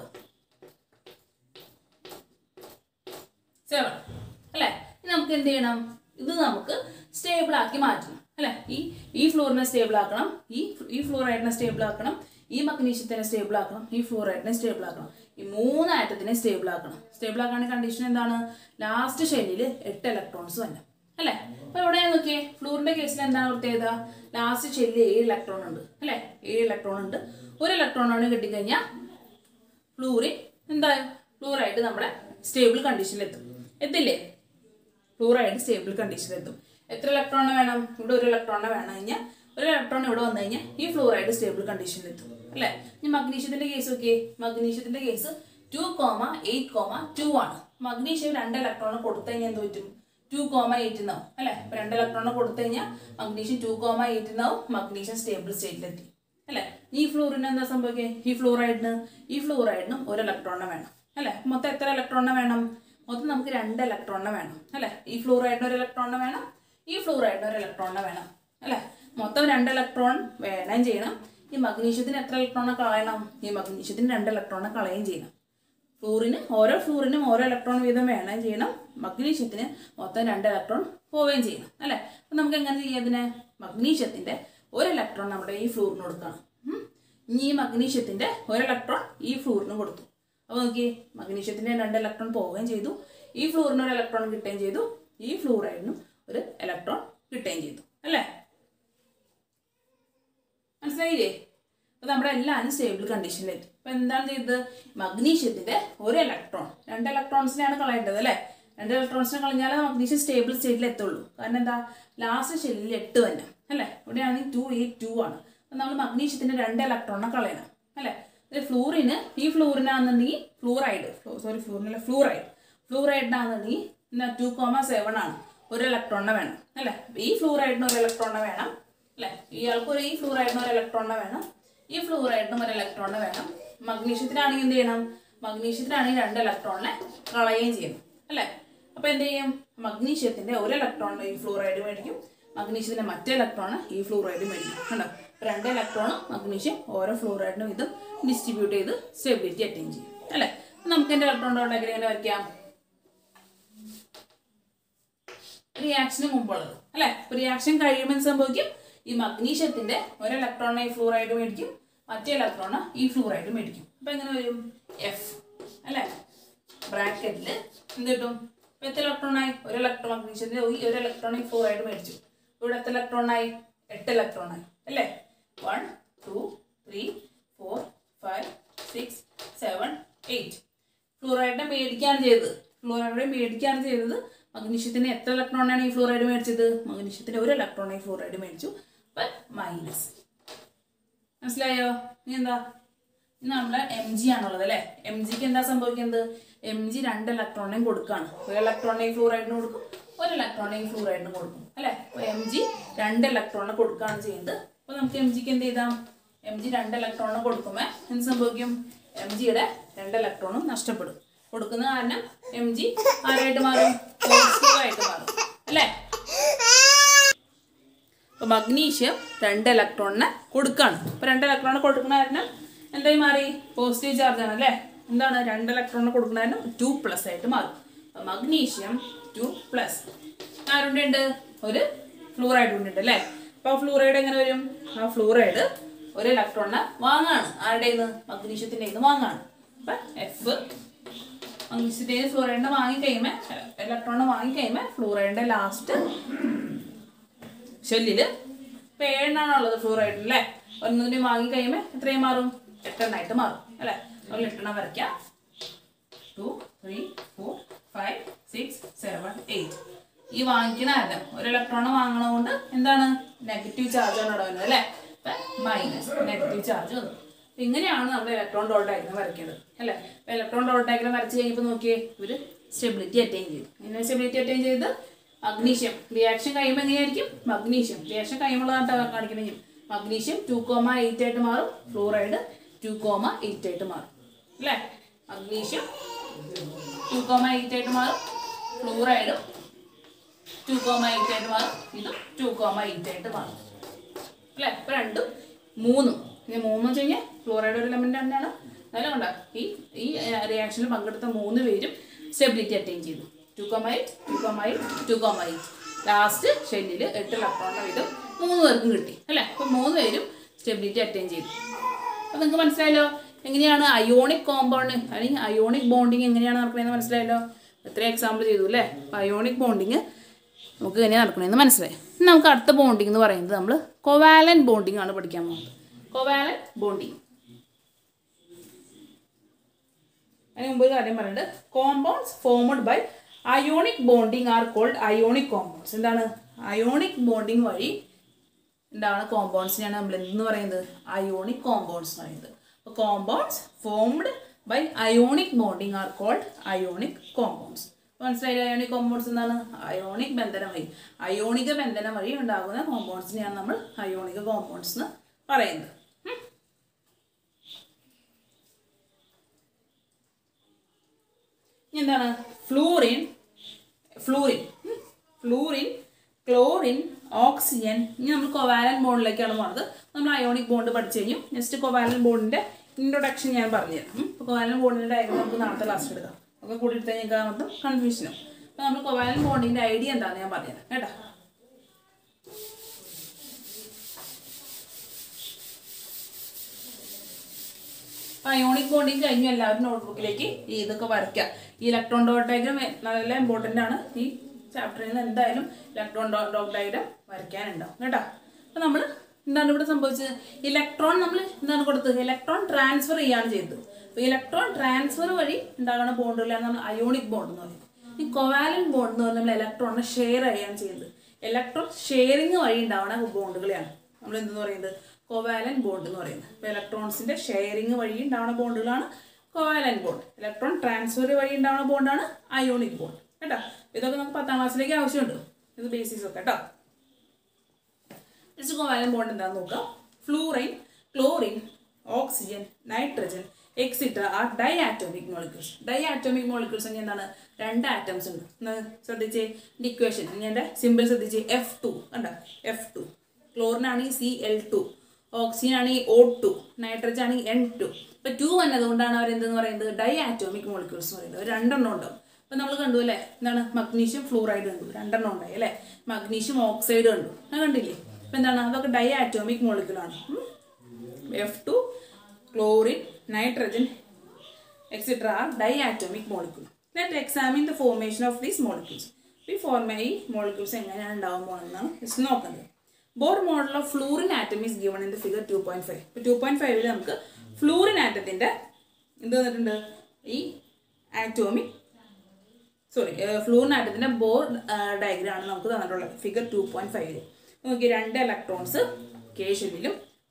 A: സെവൻ അല്ലേ. ഇനി നമുക്ക് എന്ത് ചെയ്യണം? ഇത് നമുക്ക് സ്റ്റേബിൾ ആക്കി മാറ്റണം അല്ലേ. ഈ ഈ ഫ്ലൂറിനെ സ്റ്റേബിൾ ആക്കണം, ഈ ഈ ഫ്ലൂറൈഡിനെ സ്റ്റേബിൾ ആക്കണം, ഈ മഗ്നീഷ്യത്തിനെ സ്റ്റേബിൾ ആക്കണം, ഈ ഫ്ലൂറൈഡിനെ സ്റ്റേബിൾ ആക്കണം. ഈ മൂന്ന് ആറ്റത്തിനെ സ്റ്റേബിൾ ആക്കണം. സ്റ്റേബിൾ ആക്കാനുള്ള കണ്ടീഷൻ എന്താണ്? ലാസ്റ്റ് ഷെല്ലിൽ എട്ട് ഇലക്ട്രോൺസ് തന്നെ അല്ലേ. അപ്പോൾ ഇവിടെ നോക്കിയേ, ഫ്ലൂറിന്റെ കേസിൽ എന്താണ് പ്രത്യേകത? ലാസ്റ്റ് ഷെല്ലിൽ ഏഴ് ഇലക്ട്രോൺ ഉണ്ട് അല്ലേ. ഏഴ് ഇലക്ട്രോൺ ഉണ്ട്. ഒരു ഇലക്ട്രോൺ ആണ് കിട്ടിക്കഴിഞ്ഞാൽ ഫ്ലൂറിൻ എന്തായാലും ഫ്ലൂറൈഡ് നമ്മുടെ സ്റ്റേബിൾ കണ്ടീഷനിലെത്തും. എത്തില്ലേ? ഫ്ലൂറൈഡ് സ്റ്റേബിൾ കണ്ടീഷനിലെത്തും. എത്ര ഇലക്ട്രോൺ വേണം? ഇവിടെ ഒരു ഇലക്ട്രോൺ വേണം കഴിഞ്ഞാൽ ഒരു ഇലക്ട്രോൺ ഇവിടെ വന്നു കഴിഞ്ഞാൽ ഈ ഫ്ലൂറൈഡ് സ്റ്റേബിൾ കണ്ടീഷനിലെത്തും അല്ലേ. ഇനി മഗ്നീഷ്യത്തിന്റെ കേസ് നോക്കിയേ. മഗ്നീഷ്യത്തിന്റെ case two comma eight comma two ആണ്. മഗ്നീഷ്യം രണ്ട് ഇലക്ട്രോൺ കൊടുത്തു കഴിഞ്ഞാൽ എന്ത് പറ്റും? ടു കോമ എയ്റ്റ് എന്നാവും അല്ലേ. ഇപ്പം രണ്ട് ഇലക്ട്രോൺ കൊടുത്തു കഴിഞ്ഞാൽ മഗ്നീഷ്യം ടു കോമ എയ്റ്റ് എന്നാവും. മഗ്നീഷ്യം സ്റ്റേബിൾ സ്റ്റേറ്റിലെത്തി അല്ലേ. ഈ ഫ്ലൂറിന് എന്താ സംഭവിക്കുക? ഈ ഫ്ലൂറൈഡിന് ഈ ഫ്ലൂറൈഡിനും ഒരു ഇലക്ട്രോണിനെ വേണം അല്ലേ. മൊത്തം എത്ര ഇലക്ട്രോണിനെ വേണം? മൊത്തം നമുക്ക് രണ്ട് ഇലക്ട്രോണിനെ വേണം അല്ലേ. ഈ ഫ്ലൂറൈഡിന് ഒരു ഇലക്ട്രോണിനെ വേണം, ഈ ഫ്ലൂറൈഡിന് ഒരു ഇലക്ട്രോണിനെ വേണം അല്ലേ. മൊത്തം രണ്ട് ഇലക്ട്രോൺ വേണം ചെയ്യണം. ഈ മഗ്നീഷ്യത്തിന് എത്ര ഇലക്ട്രോണെ കളയണം? ഈ മഗ്നീഷ്യത്തിന് രണ്ട് ഇലക്ട്രോണെ കളയുകയും ചെയ്യണം. ഫ്ലൂറിന് ഓരോ ഫ്ലൂറിനും ഓരോ ഇലക്ട്രോൺ വീതം വേണം ചെയ്യണം. മഗ്നീഷ്യത്തിന് മൊത്തം രണ്ട് ഇലക്ട്രോൺ പോവുകയും ചെയ്യണം അല്ലേ. അപ്പം നമുക്ക് എങ്ങനെ ചെയ്യാം ഇതിനെ? മഗ്നീഷ്യത്തിൻ്റെ ഒരു ഇലക്ട്രോൺ നമ്മുടെ ഈ ഫ്ലൂറിന് കൊടുക്കണം. ഇനി ഈ മഗ്നീഷ്യത്തിൻ്റെ ഒരു ഇലക്ട്രോൺ ഈ ഫ്ലൂറിന് കൊടുത്തു. അപ്പോൾ നോക്കി, മഗ്നീഷ്യത്തിൻ്റെ രണ്ട് ഇലക്ട്രോൺ പോവുകയും ചെയ്തു, ഈ ഫ്ലൂറിന് ഒരു ഇലക്ട്രോൺ കിട്ടുകയും ചെയ്തു, ഈ ഫ്ലൂറൈഡിനും ഒരു ഇലക്ട്രോൺ കിട്ടുകയും ചെയ്തു അല്ലേ? മനസ്സിലായില്ലേ? അപ്പോൾ നമ്മുടെ എല്ലാവരും സ്റ്റേബിൾ കണ്ടീഷനിലെത്തി. അപ്പോൾ എന്താണ് ചെയ്തത്? മഗ്നീഷ്യത്തിൻ്റെ ഒരു ഇലക്ട്രോൺ, രണ്ട് ഇലക്ട്രോൺസിനെയാണ് കളയേണ്ടത് അല്ലേ? രണ്ട് ഇലക്ട്രോൺസിനെ കളഞ്ഞാലേ മഗ്നീഷ്യം സ്റ്റേബിൾ സ്റ്റേറ്റിൽ എത്തുള്ളൂ. കാരണം എന്താ, ലാസ്റ്റ് ഷെല്ലിൽ എട്ട് തന്നെ അല്ലേ? ഇവിടെയാണെങ്കിൽ ടു എയ്റ്റ് ടു ആണ്. അപ്പം നമ്മൾ മഗ്നീഷ്യത്തിൻ്റെ രണ്ട് ഇലക്ട്രോണിനെ കളയണം അല്ലേ? ഫ്ലൂറിന്, ഈ ഫ്ലൂറിനാണെന്നുണ്ടെങ്കിൽ ഫ്ലൂറൈഡ്, സോറി ഫ്ലൂറിനല്ല ഫ്ലൂറൈഡ്, ഫ്ലൂറൈഡിനാണെന്നുണ്ടെങ്കിൽ എന്താ ടു കോമ സെവൻ ആണ്, ഒരു ഇലക്ട്രോണിനെ വേണം അല്ലേ? ഈ ഫ്ലൂറൈഡിന് ഒരു ഇലക്ട്രോണിനെ വേണം അല്ലേ? ഇയാൾക്ക് ഒരു ഈ ഫ്ലൂറൈഡിന് ഒരു ഇലക്ട്രോണിനെ വേണം, ഈ ഫ്ലൂറൈഡിനും ഒരു ഇലക്ട്രോണിനെ വേണം. മഗ്നീഷ്യത്തിനാണെങ്കിൽ എന്ത് ചെയ്യണം? മഗ്നീഷ്യത്തിനാണെങ്കിൽ രണ്ട് ഇലക്ട്രോണിനെ കളയുകയും ചെയ്യണം അല്ലേ? അപ്പോൾ എന്ത് ചെയ്യും? മഗ്നീഷ്യത്തിൻ്റെ ഒരു ഇലക്ട്രോൺ ഈ ഫ്ലൂറൈഡ് മേടിക്കും, മഗ്നീഷ്യത്തിൻ്റെ മറ്റേ ഇലക്ട്രോണ് ഈ ഫ്ലൂറൈഡ് മേടിക്കും. കണ്ടോ? രണ്ട് ഇലക്ട്രോണും മഗ്നീഷ്യം ഓരോ ഫ്ലൂറൈഡിനും ഇതും ഡിസ്ട്രിബ്യൂട്ട് ചെയ്ത് സ്റ്റെബിലിറ്റി അറ്റൈൻ ചെയ്യും അല്ലേ? നമുക്ക് എൻ്റെ ഇലക്ട്രോൺ ഡോട്ടാഗ്രം എങ്ങനെ വരയ്ക്കാം? റിയാക്ഷന് മുമ്പുള്ളത് അല്ലേ? റിയാക്ഷൻ കഴിയുമ്പോൾ സംഭവിക്കും, ഈ മഗ്നീഷ്യത്തിന്റെ ഒരു ഇലക്ട്രോണെ ഈ ഫ്ലൂറൈഡ് മേടിക്കും, മറ്റേ ഇലക്ട്രോണ് ഈ ഫ്ലൂറൈഡ് മേടിക്കും. അപ്പൊ എങ്ങനെ വരും? എഫ് അല്ലേ? ബ്രാക്കറ്റിൽ എന്ത് കിട്ടും? ഇപ്പൊ എത്ര ഇലക്ട്രോണായി? ഒരു ഇലക്ട്രോൺ മഗ്നീഷ്യത്തിന്റെ ഒരു ഇലക്ട്രോൺ ഈ ഫ്ലൂറൈഡ് മേടിച്ചു. ഇവിടെ എത്ര ഇലക്ട്രോണായി? എട്ട് ഇലക്ട്രോണായി അല്ലേ? One two three four five six seven eight. ഫ്ലൂറൈഡിനെ മേടിക്കുകയാണ് ചെയ്തത്, ഫ്ലൂറൈഡ് മേടിക്കുകയാണ് ചെയ്തത്. മഗ്നീഷ്യത്തിന് എത്ര ഇലക്ട്രോണാണ് ഈ ഫ്ലൂറൈഡ് മേടിച്ചത്? മഗ്നീഷ്യത്തിന് ഒരു ഇലക്ട്രോൺ ഈ ഫ്ലൂറൈഡ് മേടിച്ചു. അപ്പം മൈനസ്. മനസ്സിലായോ? ഇനി എന്താ? ഇനി നമ്മളെ എം ജി ആണുള്ളത് അല്ലേ? എം ജിക്ക് എന്താ സംഭവിക്കുന്നത്? എം ജി രണ്ട് ഇലക്ട്രോണിനെയും കൊടുക്കുകയാണ്. ഒരു ഇലക്ട്രോണിനെ ഈ ഫ്ലൂറൈഡിന് കൊടുക്കും, ഒരു ഇലക്ട്രോണിനെ ഈ ഫ്ലൂറൈഡിന് കൊടുക്കും അല്ലേ? അപ്പോൾ എം ജി രണ്ട് ഇലക്ട്രോണിനെ കൊടുക്കുകയാണ് ചെയ്യുന്നത്. അപ്പോൾ നമുക്ക് എം ജിക്ക് എന്ത് ചെയ്താം? എം ജി രണ്ട് ഇലക്ട്രോണിനെ കൊടുക്കുമ്പോൾ എന്ത് സംഭവിക്കും? എം ജിയുടെ രണ്ട് ഇലക്ട്രോണും നഷ്ടപ്പെടും. കൊടുക്കുന്ന കാരണം എം ജി ആരായിട്ട് മാറും? പോസിറ്റീവായിട്ട് മാറും അല്ലേ? അപ്പോൾ മഗ്നീഷ്യം രണ്ട് ഇലക്ട്രോണിനെ കൊടുക്കുകയാണ്. അപ്പോൾ രണ്ട് ഇലക്ട്രോണിനെ കൊടുക്കുന്ന കാരണം എന്തായി മാറി? പോസിറ്റീവ് ചാർജ് ആണ് അല്ലേ? എന്താണ്? രണ്ട് ഇലക്ട്രോണിനെ കൊടുക്കുന്ന കാരണം ടു പ്ലസ് ആയിട്ട് മാറും. അപ്പോൾ മഗ്നീഷ്യം ടു പ്ലസ്. ആരുടെ ഉണ്ട്? ഒരു ഫ്ലൂറൈഡ് ഉണ്ട് അല്ലേ? അപ്പോൾ ആ ഫ്ലൂറൈഡ് എങ്ങനെ വരും? ആ ഫ്ലൂറൈഡ് ഒരു ഇലക്ട്രോണിനെ വാങ്ങാണ്. ആരുടെ നിന്ന്? മഗ്നീഷ്യത്തിൻ്റെ നിന്ന് വാങ്ങാണ്. അപ്പം എഫ് മഗ്നീഷ്യത്തിൻ്റെ ഫ്ലൂറൈഡിനെ വാങ്ങി കഴിയുമ്പോൾ, ഇലക്ട്രോണിനെ വാങ്ങി കഴിയുമ്പോൾ ഫ്ലൂറൈഡിൻ്റെ ലാസ്റ്റ് ഷെല്ലിൽ ഇപ്പം ഏഴെണ്ണാണുള്ളത് ഫ്ലൂറൈഡ് അല്ലേ? ഒന്നിനും വാങ്ങി കഴിയുമ്പോൾ എത്രയും മാറും? എട്ടെണ്ണായിട്ട് മാറും അല്ലേ? നമ്മൾ എട്ടെണ്ണം വരയ്ക്കാം. Two three four five six seven eight. ഈ വാങ്ങിക്കുന്ന കാരണം ഒരു ഇലക്ട്രോണ് വാങ്ങണതുകൊണ്ട് എന്താണ്? നെഗറ്റീവ് ചാർജ് ആണ് ഇവിടെ വരുന്നത് അല്ലേ? അപ്പം മൈനസ് നെഗറ്റീവ് ചാർജ് വന്നു. ഇങ്ങനെയാണ് നമ്മൾ ഇലക്ട്രോൺ ഡോട്ട് ഡയഗ്രം വരയ്ക്കുന്നത് അല്ലേ? അപ്പോൾ ഇലക്ട്രോൺ ഡോട്ട് ഡയഗ്രം വരച്ച് കഴിഞ്ഞപ്പോൾ നോക്കിയേ, ഇവർ സ്റ്റെബിലിറ്റി അറ്റൈൻ ചെയ്തു. എങ്ങനെ സ്റ്റെബിലിറ്റി അറ്റൈൻ ചെയ്ത്? മഗ്നീഷ്യം റിയാക്ഷൻ കഴിയുമ്പോൾ എങ്ങനെയായിരിക്കും? മഗ്നീഷ്യം റിയാക്ഷൻ കഴിയുമ്പോഴാണ് കാണിക്കുന്നത്. മഗ്നീഷ്യം ടു കോമ എയ്റ്റ് ആയിട്ട് മാറും, ഫ്ലൂറൈഡ് ടു കോമ എയ്റ്റ് ആയിട്ട് മാറും അല്ലേ? മഗ്നീഷ്യം ടു കോമ എയ്റ്റ് ആയിട്ട് മാറും, ഫ്ലൂറൈഡും ടു കോമ എയ്റ്റ് ആയിട്ട് മാറും, ഇതും ടു കോമ എയ്റ്റ് ആയിട്ട് മാറും അല്ലേ? ഇപ്പം രണ്ടും മൂന്നും. ഇനി മൂന്ന് വെച്ച് കഴിഞ്ഞാൽ ഫ്ലൂറൈഡ് ഒരു എലമെൻ്റ് തന്നെയാണ്. അതെല്ലാം കൊണ്ടാ ഈ ഈ റിയാക്ഷനിൽ പങ്കെടുത്ത മൂന്ന് പേരും സ്റ്റെബിലിറ്റി അറ്റൈൻ ചെയ്തു. Two comma eight two comma eight two comma eight. Last ഷെല്ലിൽ എട്ട് ഇലക്ട്രോണിൻ്റെ വീതം മൂന്ന് പേർക്കും കിട്ടി അല്ലേ? അപ്പം മൂന്ന് പേരും സ്റ്റെബിലിറ്റി അറ്റൈൻ ചെയ്തു. അപ്പം നിങ്ങൾക്ക് മനസ്സിലായല്ലോ എങ്ങനെയാണ് അയോണിക് കോമ്പൗണ്ട് അല്ലെങ്കിൽ അയോണിക് ബോണ്ടിങ് എങ്ങനെയാണ് നടക്കണമെന്ന് മനസ്സിലായല്ലോ? എത്ര എക്സാമ്പിൾ ചെയ്തു അല്ലേ? അപ്പോൾ അയോണിക് ബോണ്ടിങ് നമുക്ക് എങ്ങനെയാണ് നടക്കണമെന്ന് മനസ്സിലായി. നമുക്ക് അടുത്ത ബോണ്ടിങ് എന്ന് പറയുന്നത് നമ്മൾ കൊവാലൻ ബോണ്ടിങ് ആണ് പഠിക്കാൻ പോകുന്നത്. Covalent bonding. അതിന് മുമ്പ് ഒരു കാര്യം പറയുന്നത്, compounds formed by ionic bonding are called ionic compounds. എന്താണ്? അയോണിക് ബോണ്ടിങ് വഴി എന്താണ് കോമ്പൗണ്ട്സിനെയാണ് നമ്മൾ എന്ന് പറയുന്നത്? അയോണിക് കോമ്പൗണ്ട്സ് എന്ന് പറയുന്നത്. അപ്പോൾ compounds formed by ionic bonding are called ionic compounds. മനസ്സിലായില്ല? അയോണിക് കോമ്പൗണ്ട്സ് എന്താണ്? അയോണിക് ബന്ധനം വഴി, അയോണിക ബന്ധനം വഴി ഉണ്ടാകുന്ന കോമ്പൗണ്ട്സിനെയാണ് നമ്മൾ അയോണിക കോമ്പൗണ്ട്സ് എന്ന് പറയുന്നത്. എന്താണ്? Fluorine fluorine fluorine chlorine oxygen. ഇനി നമ്മൾ കൊവാലൻ ബോണ്ടിലേക്കാണ് പോകുന്നത്. നമ്മൾ അയോണിക് ബോണ്ട് പഠിച്ചു കഴിഞ്ഞു. നെക്സ്റ്റ് കൊവാലൻ ബോണ്ടിൻ്റെ ഇൻട്രൊഡക്ഷൻ ഞാൻ പറഞ്ഞുതരാം. ഇപ്പോൾ കൊവാലൻ ബോണ്ടിൻ്റെ ഡയഗ്രം നമുക്ക് നാളത്തെ ക്ലാസ് എടുക്കാം. ഒക്കെ കൂടി എടുത്താൽ ഞങ്ങൾക്ക് മൊത്തം കൺഫ്യൂഷനും. അപ്പോൾ നമ്മൾ കൊവാലൻ ബോണ്ടിൻ്റെ ഐഡിയ എന്താണെന്ന് ഞാൻ പറഞ്ഞുതരാം കേട്ടോ. അപ്പോൾ അയോണിക് ബോണ്ടിങ് കഴിഞ്ഞു എല്ലാവരും നോട്ട്ബുക്കിലേക്ക് ഈ ഇതൊക്കെ വരയ്ക്കാം. ഈ ഇലക്ട്രോൺ ഡോട്ട് ഡയഗ്രം നല്ല ഇമ്പോർട്ടൻ്റ് ആണ്. ഈ ചാപ്റ്ററിൽ നിന്ന് എന്തായാലും ഇലക്ട്രോൺ ഡോട്ട് ഡയഗ്രം വരയ്ക്കാനുണ്ടാവും കേട്ടോ. അപ്പോൾ നമ്മൾ എന്താണ് ഇവിടെ സംഭവിച്ചത്? ഇലക്ട്രോൺ നമ്മൾ എന്താണ് കൊടുത്തത്? ഇലക്ട്രോൺ ട്രാൻസ്ഫർ ചെയ്യാണ് ചെയ്തത്. അപ്പോൾ ഇലക്ട്രോൺ ട്രാൻസ്ഫർ വഴി ഉണ്ടാകുന്ന ബോണ്ടുകളാണ് നമ്മൾ അയോണിക് ബോണ്ട് എന്ന് പറയുന്നത്. ഈ കൊവാലൻ ബോണ്ട് എന്ന് പറഞ്ഞാൽ നമ്മൾ ഇലക്ട്രോണിനെ ഷെയർ ചെയ്യാണ് ചെയ്യുന്നത്. ഇലക്ട്രോൺ ഷെയറിങ് വഴി ഉണ്ടാവുന്ന ബോണ്ടുകളെയാണ് നമ്മൾ എന്തെന്ന് പറയുന്നത്? കോവാലൻ ബോണ്ട് എന്ന് പറയുന്നത്. അപ്പോൾ ഇലക്ട്രോൺസിന്റെ ഷെയറിങ് വഴി ഉണ്ടാവുന്ന ബോണ്ടുകളാണ് കോവാലൻ ബോണ്ട്. ഇലക്ട്രോൺ ട്രാൻസ്ഫർ വഴി ഉണ്ടാവുന്ന ബോണ്ടാണ് അയോണിക് ബോണ്ട് കേട്ടോ. ഇതൊക്കെ നമുക്ക് പത്താം ക്ലാസ്സിലേക്ക് ആവശ്യമുണ്ട്, ഇത് ബേസിക്സ് ഒക്കെ കേട്ടോ. നെക്സ്റ്റ് കോവാലൻ ബോണ്ട് എന്താണെന്ന് നോക്കാം. Fluorine, chlorine, oxygen, nitrogen extra are diatomic molecules. Diatomic molecules എന്ന് എന്താണ്? രണ്ട് ആറ്റംസ് ഉണ്ട്. ശ്രദ്ധിച്ചേ ഇക്വേഷൻ ഞാൻ സിമ്പിൾ ശ്രദ്ധിച്ചേ. എഫ് ടു കണ്ടോ, എഫ് ടു. ക്ലോറിനാണെങ്കിൽ സി എൽ ടു, ഓക്സിജൻ ആണെങ്കിൽ ഒ ടു, നൈട്രജൻ ആണെങ്കിൽ എൻ ടു. ഇപ്പം ടു വന്നതുകൊണ്ടാണ് അവർ എന്തെന്ന് പറയുന്നത്? ഡൈ ആറ്റോമിക് മോളിക്യൂൾസ് എന്ന് പറയുന്നത്. രണ്ടെണ്ണം ഉണ്ടാവും. അപ്പം നമ്മൾ കണ്ടു അല്ലേ, എന്താണ്? മഗ്നീഷ്യം ഫ്ലൂറൈഡ് കണ്ടു, രണ്ടെണ്ണം ഉണ്ടായി അല്ലേ. മഗ്നീഷ്യം ഓക്സൈഡ് കണ്ടു, അത് കണ്ടില്ലേ? അപ്പം എന്താണ്? അതൊക്കെ ഡൈ ആറ്റോമിക് മോളിക്യൂളാണ്. F two, chlorine, nitrogen, et cetera are diatomic molecule. Let's examine the formation of these molecules. We form ഈ molecules എങ്ങനെയാണ് ഉണ്ടാവാൻ പോകുന്നതാണ് ജസ്റ്റ് നോക്കുന്നത്. Bohr model of fluorine atom is given in the figure two point five. ഇപ്പോൾ two point ഫൈവിൽ നമുക്ക് fluorine ആറ്റത്തിൻ്റെ എന്ത് തന്നിട്ടുണ്ട്? ഈ ആറ്റോമിക് സോറി ഫ്ലൂറിൻ ആറ്റത്തിൻ്റെ ബോർ ഡയഗ്രാം ആണ് നമുക്ക് തന്നിട്ടുള്ളത് ഫിഗർ ടു പോയിന്റ് ഫൈവിൽ. നോക്കി, രണ്ട് ഇലക്ട്രോൺസ് കെ ഷെല്ലിലും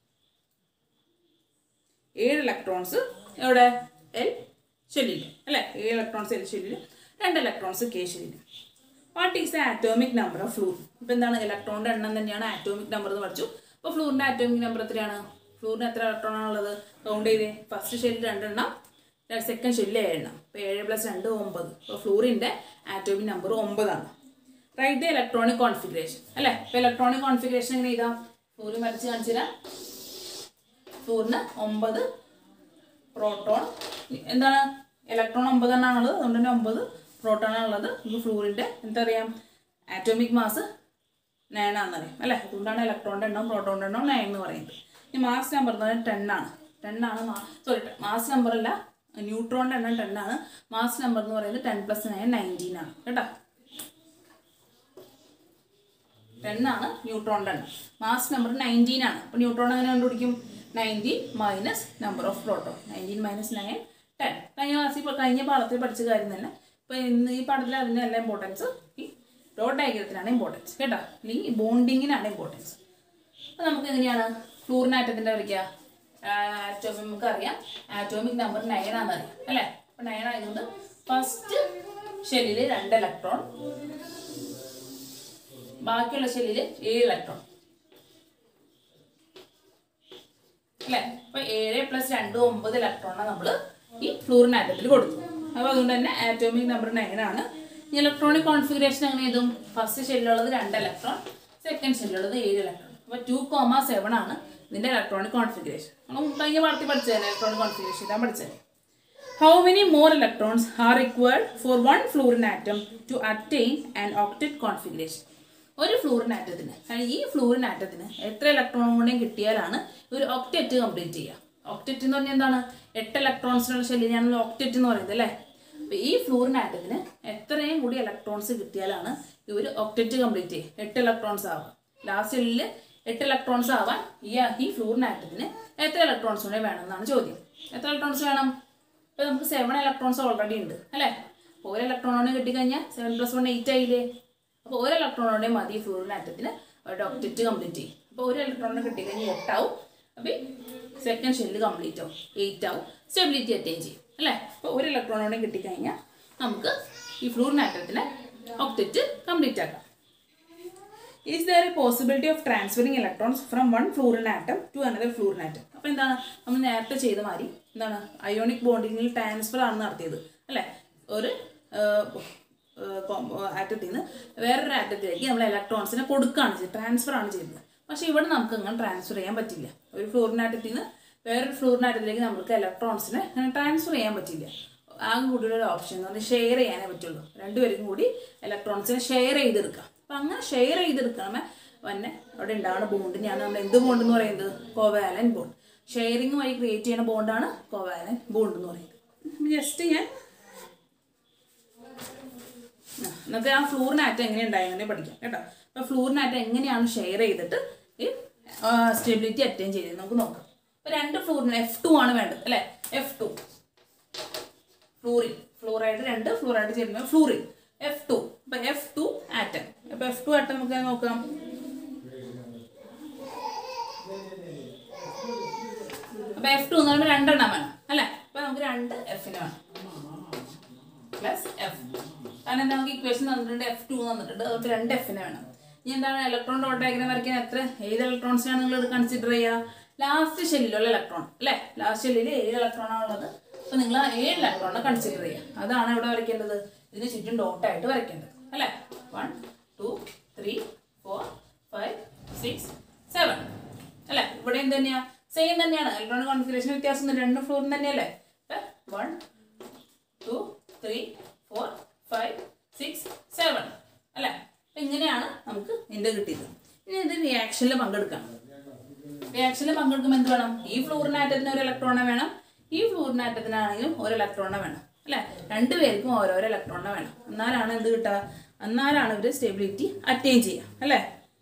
A: ഏഴ് ഇലക്ട്രോൺസ് എവിടെ? എൽ ഷെല്ലിലും അല്ലേ. ഏഴ് ഇലക്ട്രോൺസ് എൽ ഷെല്ലിലും രണ്ട് ഇലക്ട്രോൺസ് കെ ഷെല്ലിലും. What is the atomic number of fluorine? ഇപ്പം എന്താണ്? ഇലക്ട്രോണിൻ്റെ എണ്ണം തന്നെയാണ് ആറ്റോമിക് നമ്പർ എന്ന് പഠിച്ചു. അപ്പോൾ ഫ്ലൂറിൻ്റെ ആറ്റോമിക് നമ്പർ എത്രയാണ്? ഫ്ലൂറിന് എത്ര ഇലക്ട്രോൺ ആണുള്ളത്? കൗണ്ട് ചെയ്തേ. ഫസ്റ്റ് ഷെല്ലിൽ രണ്ടെണ്ണം, സെക്കൻഡ് ഷെല്ലിൽ ഏഴെണ്ണം. അപ്പോൾ ഏഴ് പ്ലസ് രണ്ട് ഒമ്പത്. അപ്പോൾ ഫ്ലൂറിൻ്റെ ആറ്റോമിക് നമ്പർ ഒമ്പതാണ്. റൈറ്റ് ദ ഇലക്ട്രോണിക് കോൺഫിഗറേഷൻ അല്ലേ. ഇപ്പോൾ ഇലക്ട്രോണിക് കോൺഫിഗറേഷൻ എങ്ങനെ എഴുതാം? ഫ്ലൂറിൻ വരച്ച് കാണിച്ചു തരാം. ഫ്ലൂറിന് ഒമ്പത് പ്രോട്ടോൺ, എന്താണ്? ഇലക്ട്രോൺ ഒമ്പതെണ്ണാണുള്ളത്, അതുകൊണ്ട് തന്നെ ഒമ്പത് പ്രോട്ടോൺ ആണുള്ളത്. നമുക്ക് ഫ്ലൂറിൻ്റെ എന്താ അറിയാം? ആറ്റോമിക് മാസ് നയൻ ആണെന്നറിയാം അല്ലേ. അതുകൊണ്ടാണ് ഇലക്ട്രോണിൻ്റെ എണ്ണം പ്രോട്ടോണിൻ്റെ എണ്ണം നയൻ എന്ന് പറയുന്നത്. ഈ മാസ് നമ്പർ എന്ന് പറയുന്നത് ടെൻ ആണ്. ടെൻ ആണ് സോറി മാസ് നമ്പർ അല്ല, ന്യൂട്രോണിൻ്റെ എണ്ണം ടെൻ ആണ്. മാസ് നമ്പർ എന്ന് പറയുന്നത് ടെൻ പ്ലസ് നയൻ നയൻറ്റീൻ ആണ് കേട്ടോ. ടെൻ ആണ് ന്യൂട്രോണിൻ്റെ എണ്ണം, മാസ് നമ്പർ നയൻറ്റീൻ ആണ്. അപ്പോൾ ന്യൂട്രോൺ എങ്ങനെ കണ്ടുപിടിക്കും? Nineteen minus number of proton. Nineteen minus nine ten. കഴിഞ്ഞ ക്ലാസ്സിൽ ഇപ്പോൾ കഴിഞ്ഞ പാഠത്തിൽ പഠിച്ച കാര്യം തന്നെ. ഇപ്പോൾ ഇന്ന് ഈ പാഠത്തിൽ അതിൻ്റെ എല്ലാ ഇമ്പോർട്ടൻസ് ഈ ഡോട്ട് ഡയഗ്രത്തിനാണ് ഇമ്പോർട്ടൻസ് കേട്ടോ, അല്ലെങ്കിൽ ബോണ്ടിങ്ങിനാണ് ഇമ്പോർട്ടൻസ്. അപ്പോൾ നമുക്ക് എങ്ങനെയാണ് ഫ്ലൂറിൻ ആറ്റത്തിൻ്റെ വരയ്ക്കുക? ആറ്റോമിക് നമുക്കറിയാം ആറ്റോമിക് നമ്പർ നയൻ ആണെന്നറിയാം അല്ലേ. അപ്പോൾ നയൻ ആയതുകൊണ്ട് ഫസ്റ്റ് ഷെല്ലിൽ രണ്ട് ഇലക്ട്രോൺ, ബാക്കിയുള്ള ഷെല്ലിൽ ഏഴ് ഇലക്ട്രോൺ അല്ലേ. അപ്പോൾ ഏഴ് പ്ലസ് രണ്ട് ഒമ്പത് ഇലക്ട്രോണാണ് നമ്മൾ ഈ ഫ്ലൂറിൻ ആറ്റത്തിൽ കൊടുത്തു. അപ്പോൾ അതുകൊണ്ട് തന്നെ ആറ്റോമിക് നമ്പർ നയൻ ആണ്. ഈ ഇലക്ട്രോണിക് കോൺഫിഗറേഷൻ എങ്ങനെ ചെയ്തും? ഫസ്റ്റ് ഷെല്ലുള്ളത് രണ്ട് ഇലക്ട്രോൺ, സെക്കൻഡ് ഷെല്ലുള്ളത് ഏഴ് ഇലക്ട്രോൺ. അപ്പോൾ ടു കോമ സെവൻ ആണ് ഇതിൻ്റെ ഇലക്ട്രോണിക് കോൺഫിഗറേഷൻ. നമ്മൾ കഴിഞ്ഞ പാഠത്തിൽ പഠിച്ചതന്നെ ഇലക്ട്രോണിക് കോൺഫിഗറേഷൻ ഇതാ പഠിച്ചത്. How many more electrons are required for one fluorine atom to attain an octet configuration? ഒരു ഫ്ലൂറിൻ ആറ്റത്തിന്, ഈ ഫ്ലൂറിൻ ആറ്റത്തിന് എത്ര ഇലക്ട്രോൺ കൂടെയും കിട്ടിയാലാണ് ഒരു ഒക്റ്ററ്റ് കംപ്ലീറ്റ് ചെയ്യുക? ഒക്റ്ററ്റ് എന്ന് പറഞ്ഞാൽ എന്താണ്? എട്ട് ഇലക്ട്രോൺസിനുള്ള ഷെല്ലിനാണല്ലോ ഒക്റ്ററ്റ് എന്ന് പറയുന്നത് അല്ലേ. അപ്പോൾ ഈ ഫ്ലൂറിൻ ആറ്റത്തിന് എത്രയും കൂടി ഇലക്ട്രോൺസ് കിട്ടിയാലാണ് ഇവർ ഒക്റ്ററ്റ് കംപ്ലീറ്റ് ചെയ്യുക, എട്ട് ഇലക്ട്രോൺസ് ആവാം. ലാസ്റ്റ് ഷെല്ലിൽ എട്ട് ഇലക്ട്രോൺസ് ആവാൻ ഈ ഈ ഫ്ലൂറിൻ ആറ്റത്തിന് എത്ര ഇലക്ട്രോൺസ് കൂടെ വേണമെന്നാണ് ചോദ്യം. എത്ര ഇലക്ട്രോൺസ് വേണം? ഇപ്പോൾ നമുക്ക് സെവൻ ഇലക്ട്രോൺസ് ഓൾറെഡി ഉണ്ട് അല്ലേ. അപ്പോൾ ഒരു ഇലക്ട്രോണോടെ കിട്ടിക്കഴിഞ്ഞാൽ സെവൻ പ്ലസ് വൺ എയ്റ്റ് ആയില്ലേ. അപ്പോൾ ഒരു ഇലക്ട്രോണോടെ മതി ഫ്ലൂറിൻ ആറ്റത്തിന് അവരുടെ ഒക്റ്ററ്റ് കംപ്ലീറ്റ് ചെയ്യും. അപ്പോൾ ഒരു ഇലക്ട്രോണിനെ കിട്ടിക്കഴിഞ്ഞാൽ എട്ടാവും. അപ്പോൾ സെക്കൻഡ് ഷെല്ല് കംപ്ലീറ്റ് ആവും, എയ്റ്റ് ആവും, സ്റ്റെബിലിറ്റി അറ്റൈൻ ചെയ്യും അല്ലേ. അപ്പോൾ ഒരു ഇലക്ട്രോണോടെ കിട്ടിക്കഴിഞ്ഞാൽ നമുക്ക് ഈ ഫ്ലൂറിൻ ആറ്റത്തിന് ഒക്റ്ററ്റ് കംപ്ലീറ്റ് ആക്കാം. Is there a possibility of transferring electrons from one fluorine atom to another fluorine atom? അപ്പോൾ എന്താണ് നമ്മൾ നേരത്തെ ചെയ്ത മാതിരി എന്താണ് അയോണിക് ബോണ്ടിങ്ങിൽ ട്രാൻസ്ഫർ ആണ് നടത്തിയത് അല്ലേ. ഒരു ആറ്റത്തിൽ നിന്ന് വേറൊരു ആറ്റത്തിലേക്ക് നമ്മൾ ഇലക്ട്രോൺസിനെ കൊടുക്കുകയാണ് ചെയ്തത്, ട്രാൻസ്ഫർ ആണ് ചെയ്തത്. പക്ഷേ ഇവിടെ നമുക്ക് അങ്ങനെ ട്രാൻസ്ഫർ ചെയ്യാൻ പറ്റില്ല. ഒരു ഫ്ലൂറിൻ ആറ്റത്തിൽ നിന്ന് വേറൊരു ഫ്ലൂറിൻ ആറ്റത്തിലേക്ക് നമുക്ക് ഇലക്ട്രോൺസിനെ അങ്ങനെ ട്രാൻസ്ഫർ ചെയ്യാൻ പറ്റില്ല. ആകെ കൂടിയുള്ള ഒരു ഓപ്ഷൻ എന്ന് പറഞ്ഞാൽ ഷെയർ ചെയ്യാനേ പറ്റുള്ളൂ. രണ്ടുപേരും കൂടി ഇലക്ട്രോൺസിനെ ഷെയർ ചെയ്തെടുക്കാം. അപ്പം അങ്ങനെ ഷെയർ ചെയ്തെടുക്കണമേ തന്നെ അവിടെ ഉണ്ടാവുന്ന ബോണ്ടിനെയാണ് നമ്മൾ എന്ത് ബോണ്ട് എന്ന് പറയുന്നത്? Covalent bond. ഷെയറിങ് വഴി ക്രിയേറ്റ് ചെയ്യുന്ന ബോണ്ടാണ് കോവാലന്റ് ബോണ്ട് എന്ന് പറയുന്നത്. ജസ്റ്റ് ഞാൻ നമുക്ക് ആ ഫ്ലൂറിനാറ്റം എങ്ങനെ ഉണ്ടായെന്നെ പഠിക്കാം കേട്ടോ. അപ്പോൾ ഫ്ലൂറിനാറ്റം എങ്ങനെയാണ് ഷെയർ ചെയ്തിട്ട് ഈ സ്റ്റെബിലിറ്റി അറ്റൈൻ ചെയ്തത് നമുക്ക് നോക്കാം. അപ്പോൾ രണ്ട് ഫ്ലൂറിന് എഫ് ടു ആണ് വേണ്ടത് അല്ലേ. എഫ് ടു ഫ്ലൂറിൻ ഫ്ലൂറൈഡ് രണ്ട് ഫ്ലൂറൈഡ് ചേരുമ്പോൾ ഫ്ലൂറിൻ എഫ് ടു. അപ്പോൾ എഫ് ടു ആറ്റം. അപ്പോൾ എഫ് ടു ആറ്റം നമുക്ക് നോക്കാം. അപ്പോൾ എഫ് ടു എന്ന് പറയുമ്പോൾ രണ്ടെണ്ണം വേണം അല്ലേ. അപ്പോൾ നമുക്ക് രണ്ട് എഫിന് വേണം പ്ലസ് എഫ്. കാരണം എന്താ നമുക്ക് ഇക്വേഷൻ തന്നിട്ടുണ്ട് എഫ് ടു തന്നിട്ടുണ്ട്, അതുകൊണ്ട് രണ്ട് എഫിന് വേണം. ഇനി എന്താണ് ഇലക്ട്രോൺ ഡോട്ട് ഡയഗ്രാം വരയ്ക്കാൻ എത്ര ഏത് ഇലക്ട്രോൺസിനാണ് നിങ്ങൾ കൺസിഡർ ചെയ്യുക? ലാസ്റ്റ് ഷെല്ലിലുള്ള ഇലക്ട്രോൺ അല്ലേ. ലാസ്റ്റ് ഷെല്ലിൽ ഏഴ് ഇലക്ട്രോൺ ആണുള്ളത്. അപ്പോൾ നിങ്ങൾ ആ ഏഴ് ഇലക്ട്രോണിനെ കൺസിഡർ ചെയ്യുക. അതാണ് ഇവിടെ വരയ്ക്കേണ്ടത്. ഇതിന് ചുറ്റും ഡോട്ടായിട്ട് വരയ്ക്കേണ്ടത് അല്ലേ. One two three four five six seven അല്ലേ. ഇവിടെ എന്ത് തന്നെയാ സെയിം തന്നെയാണ്. ഇലക്ട്രോണിക് കോൺഫിഗറേഷൻ വ്യത്യാസം രണ്ട് ഫ്ലോറിൻ തന്നെയല്ലേ. One two three four five six seven അല്ലേ. അപ്പം ഇങ്ങനെയാണ് നമുക്ക് ഇതിൻ്റെ കിട്ടിയത്. ഇനി ഇത് റിയാക്ഷനിൽ പങ്കെടുക്കണം. റിയാക്ഷനിൽ പങ്കെടുക്കുമ്പോൾ എന്ത് വേണം? ഈ ഫ്ലൂറിനാറ്റത്തിന് ഒരു ഇലക്ട്രോണെ വേണം, ഈ ഫ്ലൂറിനാറ്റത്തിനാണെങ്കിലും ഒരു ഇലക്ട്രോണെ വേണം അല്ലേ. രണ്ടുപേർക്കും ഓരോരോ ഇലക്ട്രോണെ വേണം. എന്നാലാണ് എന്ത് കിട്ടുക? എന്നാലാണ് ഇവർ സ്റ്റെബിലിറ്റി അറ്റൈൻ ചെയ്യുക അല്ലേ.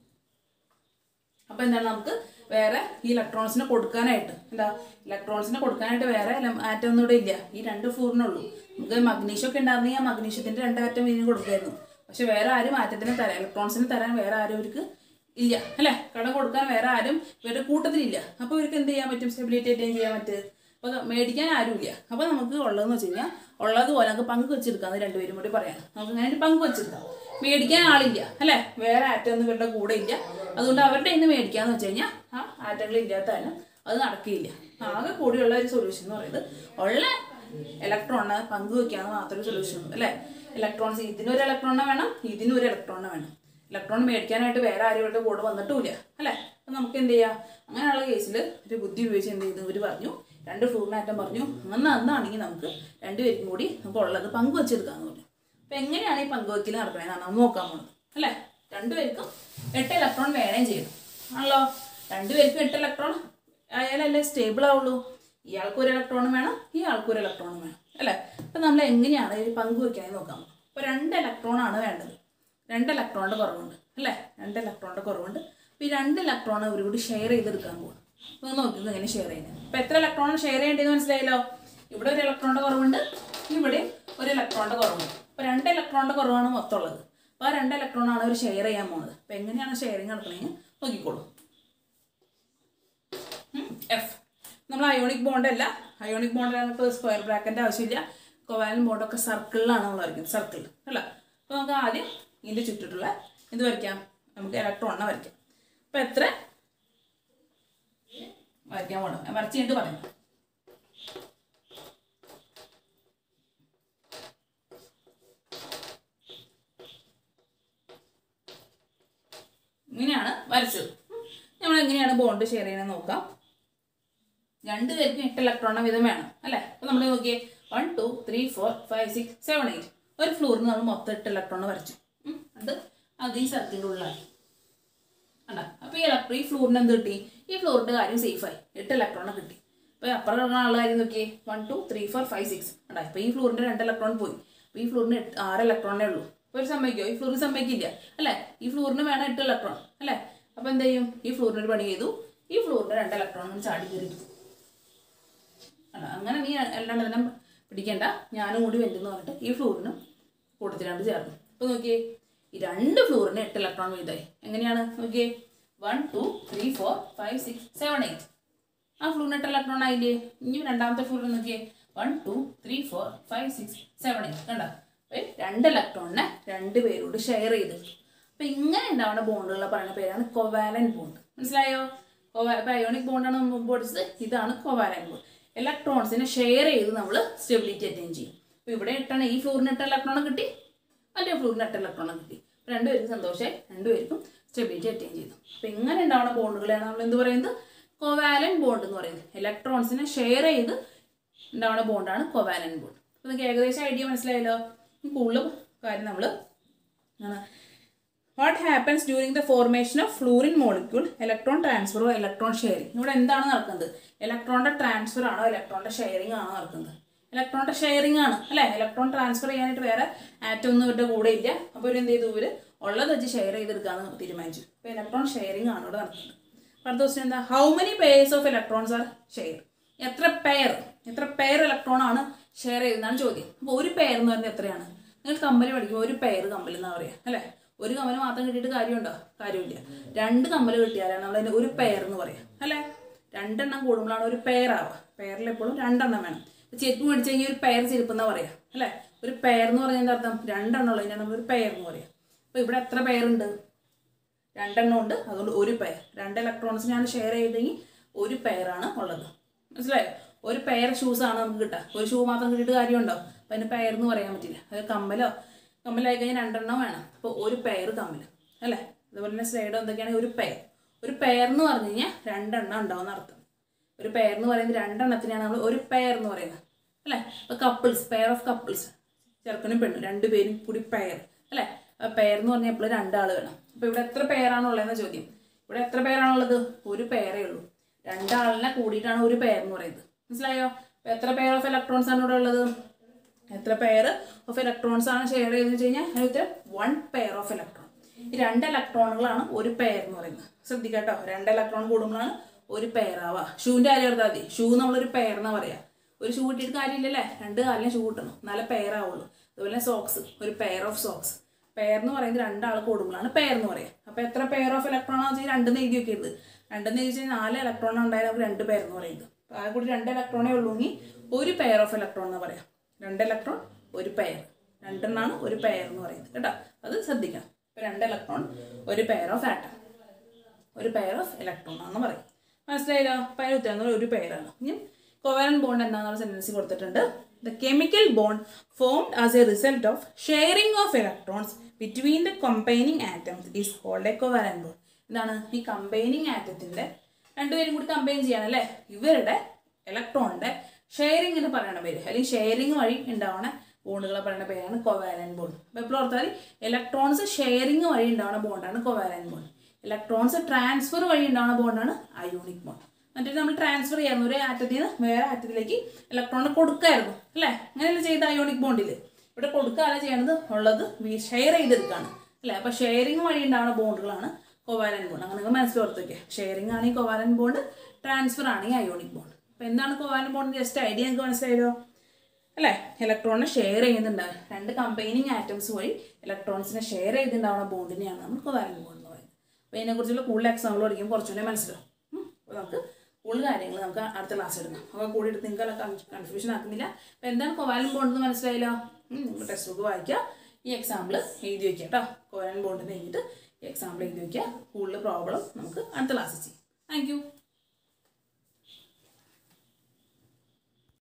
A: അപ്പോൾ എന്താണ് നമുക്ക് വേറെ ഈ ഇലക്ട്രോൺസിനെ കൊടുക്കാനായിട്ട് എന്താ ഇലക്ട്രോൺസിനെ കൊടുക്കാനായിട്ട് വേറെ ആറ്റം ഒന്നും ഇവിടെ ഇല്ല. ഈ രണ്ട് ഫ്ലൂറിനുള്ളൂ. നമുക്ക് മഗ്നീഷ്യം ഒക്കെ ഉണ്ടായിരുന്നെങ്കിൽ ആ മഗ്നീഷ്യത്തിൻ്റെ രണ്ട് ആറ്റം ഇതിന് കൊടുക്കായിരുന്നു. പക്ഷെ വേറെ ആരും ആറ്റത്തിന് തരാൻ ഇലക്ട്രോൺസിന് തരാൻ വേറെ ആരും ഇവർക്ക് ഇല്ല അല്ലേ. കടം കൊടുക്കാൻ വേറെ ആരും ഇവരുടെ കൂട്ടത്തിലില്ല. അപ്പോൾ ഇവർക്ക് എന്ത് ചെയ്യാൻ പറ്റും? സ്റ്റെബിലിറ്റി അറ്റൈൻ ചെയ്യാൻ പറ്റും. അപ്പോൾ മേടിക്കാൻ ആരുമില്ല. അപ്പോൾ നമുക്ക് ഉള്ളതെന്ന് വെച്ച് കഴിഞ്ഞാൽ ഉള്ളതുപോലെ നമുക്ക് പങ്ക് വെച്ചെടുക്കാമെന്ന് രണ്ടുപേരും കൂടി പറയാം. നമുക്ക് അങ്ങനെ പങ്ക് വെച്ചെടുക്കാം. മേടിക്കാൻ ആളില്ല അല്ലേ. വേറെ ആറ്റം ഒന്നും ഇവരുടെ കൂടെ ഇല്ല. അതുകൊണ്ട് അവരുടെ ഇന്ന് മേടിക്കാന്ന് വെച്ച് കഴിഞ്ഞാൽ ആ ആറ്റങ്ങൾ ഇല്ലാത്തതിനും അത് നടക്കില്ല. ആകെ കൂടിയുള്ള ഒരു സൊല്യൂഷൻ എന്ന് പറയുന്നത് ഉള്ള ഇലക്ട്രോണിനെ പങ്കുവെക്കാന്ന് മാത്രമേ സൊല്യൂഷൻ ഉള്ളൂ അല്ലേ. ഇലക്ട്രോൺസ് ഇതിനൊരു ഇലക്ട്രോണിനെ വേണം, ഇതിനും ഒരു ഇലക്ട്രോണിനെ വേണം. ഇലക്ട്രോൺ മേടിക്കാനായിട്ട് വേറെ ആരും ഇവരുടെ കൂടെ വന്നിട്ടുമില്ല അല്ലേ. അപ്പം നമുക്ക് എന്ത് ചെയ്യാം? അങ്ങനെയുള്ള കേസിൽ ഒരു ബുദ്ധി ഉപയോഗിച്ച് എന്ത് ചെയ്തു? ഇവർ പറഞ്ഞു രണ്ട് ഫ്ലൂറിനാറ്റം പറഞ്ഞു അന്ന് അന്നാണെങ്കിൽ നമുക്ക് രണ്ടുപേർക്കും കൂടി നമുക്ക് ഉള്ളത് പങ്കുവെച്ചെടുക്കാമെന്ന് പറഞ്ഞു. അപ്പം എങ്ങനെയാണ് ഈ പങ്കുവെക്കൽ നടക്കണേന്നാണ് നമ്മൾ നോക്കാൻ പോകുന്നത് അല്ലേ. രണ്ടുപേർക്കും എട്ട് ഇലക്ട്രോൺ വേണേം ചെയ്തു ആണല്ലോ. രണ്ടുപേർക്കും എട്ട് ഇലക്ട്രോൺ ആയാലല്ലേ സ്റ്റേബിൾ ആവുള്ളൂ. ഇയാൾക്കൊരു ഇലക്ട്രോണും വേണം, ഈ ആൾക്കൊരു ഇലക്ട്രോണും വേണം അല്ലേ. അപ്പം നമ്മൾ എങ്ങനെയാണ് ഈ പങ്കുവെക്കാനായി നോക്കാം. അപ്പോൾ രണ്ട് ഇലക്ട്രോണാണ് വേണ്ടത്. രണ്ട് ഇലക്ട്രോണിൻ്റെ കുറവുണ്ട് അല്ലേ. രണ്ട് ഇലക്ട്രോണിൻ്റെ കുറവുണ്ട്. അപ്പോൾ ഈ രണ്ട് ഇലക്ട്രോൺ ഇവർ കൂടി ഷെയർ ചെയ്തെടുക്കാൻ പോകും. അപ്പോൾ നോക്കുന്നത് എങ്ങനെ ഷെയർ ചെയ്യുന്നത്. അപ്പോൾ എത്ര ഇലക്ട്രോൺ ഷെയർ ചെയ്യേണ്ടതെന്ന് മനസ്സിലായല്ലോ. ഇവിടെ ഒരു ഇലക്ട്രോണിൻ്റെ കുറവുണ്ട്, ഇവിടെ ഒരു ഇലക്ട്രോണിൻ്റെ കുറവുണ്ട്. അപ്പോൾ രണ്ട് ഇലക്ട്രോണിൻ്റെ കുറവാണ് മൊത്തം ഉള്ളത്. അപ്പോൾ ആ രണ്ട് ഇലക്ട്രോണാണ് അവർ ഷെയർ ചെയ്യാൻ പോകുന്നത്. അപ്പോൾ എങ്ങനെയാണ് ഷെയറിങ് നടക്കണമെങ്കിൽ നോക്കിക്കോളൂ. എഫ് നമ്മൾ അയോണിക് ബോണ്ട് അല്ല. അയോണിക് ബോണ്ടിലാണ് സ്ക്വയർ ബ്രാക്കറ്റിൻ്റെ ആവശ്യമില്ല. കോവാലന്റ് ബോണ്ടൊക്കെ സർക്കിളിലാണ് നമ്മൾ വരയ്ക്കുന്നത്. സർക്കിൾ അല്ല. അപ്പോൾ നമുക്ക് ആദ്യം ഇതിൻ്റെ ചുറ്റിട്ടുള്ള ഇത് വരയ്ക്കാം. നമുക്ക് ഇലക്ട്രോണിനെ വരയ്ക്കാം. അപ്പോൾ എത്ര വരയ്ക്കാൻ പോകണം ഞാൻ വരച്ച് കഴിഞ്ഞിട്ട് പറയാം. ഇങ്ങനെയാണ് വരച്ചത്. നമ്മൾ എങ്ങനെയാണ് ബോണ്ട് ഷെയർ ചെയ്യണമെന്ന് നോക്കാം. രണ്ട് പേർക്കും എട്ട് ഇലക്ട്രോണ വീതം വേണം അല്ലേ. അപ്പോൾ നമ്മൾ നോക്കിയേ one two three four five six seven eight ഒരു ഫ്ലോറിന് നമ്മൾ മൊത്തം എട്ട് ഇലക്ട്രോൺ വരച്ചു. അത് അത് ഈ സർക്കിളിൻ്റെ ഉള്ളിലായി അല്ല. അപ്പോൾ ഈ ഇലക്ട്രോൺ ഈ ഫ്ലോറിന് എന്ത് കിട്ടി? ഈ ഫ്ലോറിൻ്റെ കാര്യം സേഫായി. എട്ട് ഇലക്ട്രോണെ കിട്ടി. അപ്പോൾ അപ്പുറം കിടക്കുന്ന കാര്യം നോക്കിയേ one two three four five six അല്ല. ഇപ്പോൾ ഈ ഫ്ലോറിൻ്റെ രണ്ട് ഇലക്ട്രോൺ പോയി. അപ്പോൾ ഈ ഫ്ലോറിന് എട്ട് ആറ് ഇലക്ട്രോണേ ഉള്ളൂ. അപ്പോൾ ഒരു സമ്മതിക്കോ? ഈ ഫ്ലോറിന് സമ്മതിക്കില്ല അല്ലേ. ഈ ഫ്ലോറിന് വേണം എട്ട് ഇലക്ട്രോൺ അല്ലേ. അപ്പോൾ എന്ത് ചെയ്യും? ഈ ഫ്ലോറിന് ഒരു പണി ചെയ്തു. ഈ ഫ്ലോറിൻ്റെ രണ്ട് ഇലക്ട്രോൺ ചാടി കയറി അല്ല. അങ്ങനെ നീ രണ്ടെണ്ണം പിടിക്കേണ്ട, ഞാനും കൂടി വെല്ലെന്ന് പറഞ്ഞിട്ട് ഈ ഫ്ലോറിന് കൊടുത്തിരാണ്ട് ചേർന്നു. അപ്പോൾ നോക്കിയേ ഈ രണ്ട് ഫ്ലോറിന് എട്ട് ഇലക്ട്രോൺ വീതമായി. എങ്ങനെയാണ് നോക്കിയേ one two three four five six seven eight ആ ഫ്ലോറിന് എട്ട് ഇലക്ട്രോൺ ആയില്ലേ. ഇനി രണ്ടാമത്തെ ഫ്ലോറിൽ നോക്കിയേ one two three four five six seven eight കണ്ട. അപ്പോൾ രണ്ട് ഇലക്ട്രോണിനെ രണ്ട് പേരോട് ഷെയർ ചെയ്ത്. അപ്പോൾ ഇങ്ങനെ ഉണ്ടാവുന്ന ബോണ്ടുകളെ പറയുന്ന പേരാണ് കോവാലന്റ് ബോണ്ട്. മനസ്സിലായോ? കോവാ ഇപ്പോൾ അയോണിക് ബോണ്ടാണ് നമ്മൾ മുമ്പ് പഠിച്ചത്. ഇതാണ് കോവാലന്റ് ബോണ്ട്. ഇലക്ട്രോൺസിനെ ഷെയർ ചെയ്ത് നമ്മൾ സ്റ്റെബിലിറ്റി അറ്റൈൻ ചെയ്യും. അപ്പോൾ ഇവിടെ എട്ടാണ് ഈ ഫ്ലോറിന് എട്ട് ഇലക്ട്രോണെ കിട്ടി, മറ്റേ ഫ്ലോറിന് എട്ട് ഇലക്ട്രോണെ കിട്ടി. രണ്ടുപേർക്കും സന്തോഷമായി, രണ്ടുപേർക്കും സ്റ്റെബിലിറ്റി അറ്റൈൻ ചെയ്തു. അപ്പോൾ ഇങ്ങനെ ഉണ്ടാവുന്ന ബോണ്ടുകളെയാണ് നമ്മൾ എന്ത് പറയുന്നത്? കോവാലന്റ് ബോണ്ട് എന്ന് പറയുന്നത്. ഇലക്ട്രോൺസിനെ ഷെയർ ചെയ്ത് ഉണ്ടാവുന്ന ബോണ്ടാണ് കോവാലന്റ് ബോണ്ട്. അപ്പോൾ നിങ്ങൾക്ക് ഏകദേശം ഐഡിയ മനസ്സിലായല്ലോ. കൂടുതൽ കാര്യം നമ്മൾ what happens during the formation of fluorine molecule electron transfer or electron sharing. ഇവിടെ എന്താണ് നടക്കുന്നത്? ഇലക്ട്രോണിൻ്റെ ട്രാൻസ്ഫർ ആണോ ഇലക്ട്രോണിൻ്റെ ഷെയറിംഗ് ആണോ നടക്കുന്നത്? ഇലക്ട്രോണിൻ്റെ ഷെയറിംഗ് ആണ് അല്ലേ. ഇലക്ട്രോൺ ട്രാൻസ്ഫർ ചെയ്യാനായിട്ട് വേറെ ആറ്റം ഒന്നും ഇവരുടെ കൂടെ ഇല്ല. അപ്പോൾ ഇവർ എന്ത് ചെയ്തു? ഇവർ ഉള്ളത് വെച്ച് ഷെയർ ചെയ്തെടുക്കാമെന്ന് തീരുമാനിച്ചു. അപ്പോൾ ഇലക്ട്രോൺ ഷെയറിംഗ് ആണ് ഇവിടെ നടക്കുന്നത്. അടുത്ത ക്വസ്റ്റ്യൻ എന്താ? How many pairs of electrons are share? എത്ര പെയർ എത്ര പെയർ ഇലക്ട്രോൺ ആണ് ഷെയർ ചെയ്തെന്നാണ് ചോദ്യം. അപ്പോൾ ഒരു പെയർ എന്ന് പറയുന്നത് എത്രയാണ്? നിങ്ങൾ കമ്പനി പഠിക്കും ഒരു പെയർ കമ്പൽ എന്നാ പറയുക അല്ലേ. ഒരു കമ്മൽ മാത്രം കിട്ടിയിട്ട് കാര്യമുണ്ടോ? കാര്യമില്ല. രണ്ട് കമ്മൽ കിട്ടിയാലാണ് നമ്മളതിന് ഒരു പെയർ എന്ന് പറയാം അല്ലേ. രണ്ടെണ്ണം കൂടുമ്പോഴാണ് ഒരു പെയർ ആവുക. പെയറിൽ എപ്പോഴും രണ്ടെണ്ണം വേണം. ചെരുപ്പ് മേടിച്ച് കഴിഞ്ഞാൽ ഒരു പെയർ ചെരുപ്പ് എന്നാ പറയാം അല്ലേ. ഒരു പെയർ എന്ന് പറഞ്ഞാൽ എന്താ അർത്ഥം? രണ്ടെണ്ണം ഉള്ളതിനാണ് നമ്മൾ ഒരു പെയർ എന്ന് പറയാം. അപ്പോൾ ഇവിടെ എത്ര പെയർ ഉണ്ട്? രണ്ടെണ്ണം ഉണ്ട്. അതുകൊണ്ട് ഒരു പെയർ. രണ്ട് ഇലക്ട്രോൺസിനാണ് ഷെയർ ചെയ്തെങ്കിൽ ഒരു പെയറാണ് ഉള്ളത്. മനസ്സിലായോ? ഒരു പെയർ ഷൂസാണ് നമുക്ക് കിട്ടുക. ഒരു ഷൂ മാത്രം കിട്ടിയിട്ട് കാര്യമുണ്ടോ? അപ്പം അതിന് പെയർ എന്ന് പറയാൻ പറ്റില്ല. അത് കമ്മലോ കമ്മലായി കഴിഞ്ഞാൽ രണ്ടെണ്ണം വേണം. അപ്പോൾ ഒരു പെയർ കമ്മൽ അല്ലേ. അതുപോലെ തന്നെ സ്ലൈഡോ എന്തൊക്കെയാണെങ്കിൽ ഒരു പെയർ. ഒരു പെയർ എന്ന് പറഞ്ഞു കഴിഞ്ഞാൽ രണ്ടെണ്ണം ഉണ്ടാവും അർത്ഥം. ഒരു പെയർ എന്ന് പറയുന്നത് രണ്ടെണ്ണത്തിനാണ് നമ്മൾ ഒരു പെയർ എന്ന് പറയുന്നത് അല്ലേ. അപ്പോൾ കപ്പിൾസ്, പെയർ ഓഫ് കപ്പിൾസ്, ചെറുക്കനും പെണ്ണും രണ്ടുപേരും കൂടി പെയർ അല്ലേ. പെയർ എന്ന് പറഞ്ഞാൽ എപ്പോഴും രണ്ടാൾ വേണം. അപ്പോൾ ഇവിടെ എത്ര പെയറാണുള്ളതെന്ന ചോദ്യം. ഇവിടെ എത്ര പെയറാണുള്ളത്? ഒരു പെയറേ ഉള്ളൂ. രണ്ടാളിനെ കൂടിയിട്ടാണ് ഒരു പെയർ എന്ന് പറയുന്നത്. മനസ്സിലായോ? അപ്പോൾ എത്ര പെയർ ഓഫ് ഇലക്ട്രോൺസ് ആണ് ഇവിടെ ഉള്ളത്? എത്ര പെയർ ഓഫ് ഇലക്ട്രോൺസ് ആണ് ഷെയർ ചെയ്തെന്ന് വെച്ച് കഴിഞ്ഞാൽ അതിന് ഉത്തരം വൺ പെയർ ഓഫ് ഇലക്ട്രോൺ. ഈ രണ്ട് ഇലക്ട്രോണുകളാണ് ഒരു പെയർ എന്ന് പറയുന്നത്. ശ്രദ്ധിക്കാട്ടോ, രണ്ട് ഇലക്ട്രോൺ കൂടുമ്പോഴാണ് ഒരു പെയർ ആവുക. ഷൂവിൻ്റെ കാര്യം എടുത്താൽ മതി. ഷൂ നമ്മളൊരു പെയർ എന്നാ പറയാ. ഒരു ഷൂ കിട്ടിയിട്ട് കാര്യമില്ലല്ലേ. രണ്ട് കാലിനെ ഷൂ കിട്ടണം, നല്ല പെയർ ആവുള്ളൂ. അതുപോലെ സോക്സ്, ഒരു പെയർ ഓഫ് സോക്സ്. പെയർ എന്ന് പറയുന്നത് രണ്ടാൾ കൂടുമ്പോഴാണ് പെയർ എന്ന് പറയാം. അപ്പോൾ എത്ര പെയർ ഓഫ് ഇലക്ട്രോൺ ആണെന്ന് വെച്ചാൽ രണ്ടെന്ന് എഴുതി വെക്കരുത്. രണ്ടെന്ന് എഴുതി വെച്ചാൽ നാല് ഇലക്ട്രോൺ ഉണ്ടായാലും നമുക്ക് രണ്ട് പെയർ എന്ന് പറയുന്നത്. അപ്പോൾ ആ കൂടി രണ്ട് ഇലക്ട്രോണേ ഉള്ളൂങ്കിൽ ഒരു പെയർ ഓഫ് ഇലക്ട്രോൺ എന്ന് പറയാം. രണ്ട് ഇലക്ട്രോൺ ഒരു പെയർ, രണ്ടെണ്ണാണ് ഒരു പെയർ എന്ന് പറയുന്നത് കേട്ടോ. അത് ശ്രദ്ധിക്കണം. ഇപ്പോൾ രണ്ട് ഇലക്ട്രോൺ ഒരു പെയർ ഓഫ് ആറ്റം, ഒരു പെയർ ഓഫ് ഇലക്ട്രോൺ ആണെന്ന് പറയും. മനസ്സിലായല്ലോ? അപ്പോൾ അതിന് ഉത്തരം ഒരു പെയറാണ്. ഇനി കോവാലന്റ് ബോണ്ട് എന്താണെന്നുള്ള സെൻറ്റൻസ് കൊടുത്തിട്ടുണ്ട്. The chemical bond formed as a result of sharing of electrons between the combining atoms is called a covalent bond. എന്താണ് ഈ കമ്പൈനിങ് ആറ്റത്തിൻ്റെ രണ്ടുപേരും കൂടി കമ്പൈൻ ചെയ്യാനല്ലേ. ഇവരുടെ ഇലക്ട്രോണിൻ്റെ ഷെയറിംഗ് എന്ന് പറയുന്ന പേര്, അല്ലെങ്കിൽ ഷെയറിംഗ് വഴി ഉണ്ടാവുന്ന ബോണ്ടുകളെ പറയുന്ന പേരാണ് കോവാലന്റ് ബോണ്ട്. അപ്പോൾ എപ്പോഴും ഓർത്താൽ ഇലക്ട്രോൺസ് ഷെയറിംഗ് വഴി ഉണ്ടാവുന്ന ബോണ്ടാണ് കോവാലന്റ് ബോണ്ട്. ഇലക്ട്രോൺസ് ട്രാൻസ്ഫർ വഴി ഉണ്ടാവുന്ന ബോണ്ടാണ് അയോണിക് ബോണ്ട്. മറ്റേ നമ്മൾ ട്രാൻസ്ഫർ ചെയ്യായിരുന്നു, ഒരു ആറ്റത്തിൽ നിന്ന് വേറെ ആറ്റത്തിലേക്ക് ഇലക്ട്രോണിനെ കൊടുക്കായിരുന്നു അല്ലേ. അങ്ങനെയല്ല ചെയ്ത അയോണിക് ബോണ്ടിൽ. ഇവിടെ കൊടുക്കുകയല്ല ചെയ്യണത്, ഉള്ളത് ഷെയർ ചെയ്തെടുക്കുകയാണ് അല്ലേ. അപ്പോൾ ഷെയറിംഗ് വഴി ഉണ്ടാവുന്ന ബോണ്ടുകളാണ് കോവാലന്റ് ബോണ്ട്. അങ്ങനെ നിങ്ങൾ മനസ്സിലോർത്ത് വയ്ക്കുക. ഷെയറിംഗ് ആണെങ്കിൽ കോവാലന്റ് ബോണ്ട്, ട്രാൻസ്ഫർ ആണെങ്കിൽ അയോണിക് ബോണ്ട്. അപ്പോൾ എന്താണ് കോവാലന്റ് ബോണ്ട് ജസ്റ്റ് ഐഡിയ നിങ്ങൾക്ക് മനസ്സിലായല്ലോ അല്ലേ. ഇലക്ട്രോണിനെ ഷെയർ ചെയ്യുന്നുണ്ടാവും. രണ്ട് കമ്പൈനിങ് ആറ്റംസ് വഴി ഇലക്ട്രോൺസിനെ ഷെയർ ചെയ്തിട്ടുണ്ടാവുന്ന ബോണ്ടിനെയാണ് നമ്മൾ കോവാലന്റ് ബോണ്ട് എന്ന് പറയുന്നത്. അപ്പോൾ ഇതിനെക്കുറിച്ചുള്ള കൂടുതൽ എക്സാമ്പിൾ പഠിക്കുമ്പോൾ കുറച്ചുകൂടെ മനസ്സിലാവും. അപ്പോൾ നമുക്ക് കൂടുതൽ കാര്യങ്ങൾ നമുക്ക് അടുത്ത ക്ലാസ് എടുക്കാം. അപ്പോൾ കൂടി എടുത്ത് നിങ്ങൾക്ക് കൺഫ്യൂഷൻ ആക്കുന്നില്ല. അപ്പോൾ എന്താണ് കോവാലന്റ് ബോണ്ട് എന്ന് മനസ്സിലായല്ലോ. നിങ്ങൾ ടെക്സ്റ്റ് ബുക്ക് വായിക്കുക, ഈ എക്സാമ്പിൾ എഴുതി വയ്ക്കുക കേട്ടോ. കോവാലന്റ് ബോണ്ടിന് കഴിഞ്ഞിട്ട് ഈ എക്സാമ്പിൾ എഴുതി വയ്ക്കുക. കൂടുതൽ പ്രോബ്ലം നമുക്ക് അടുത്ത ക്ലാസ്സിൽ ചെയ്യാം. Thank U.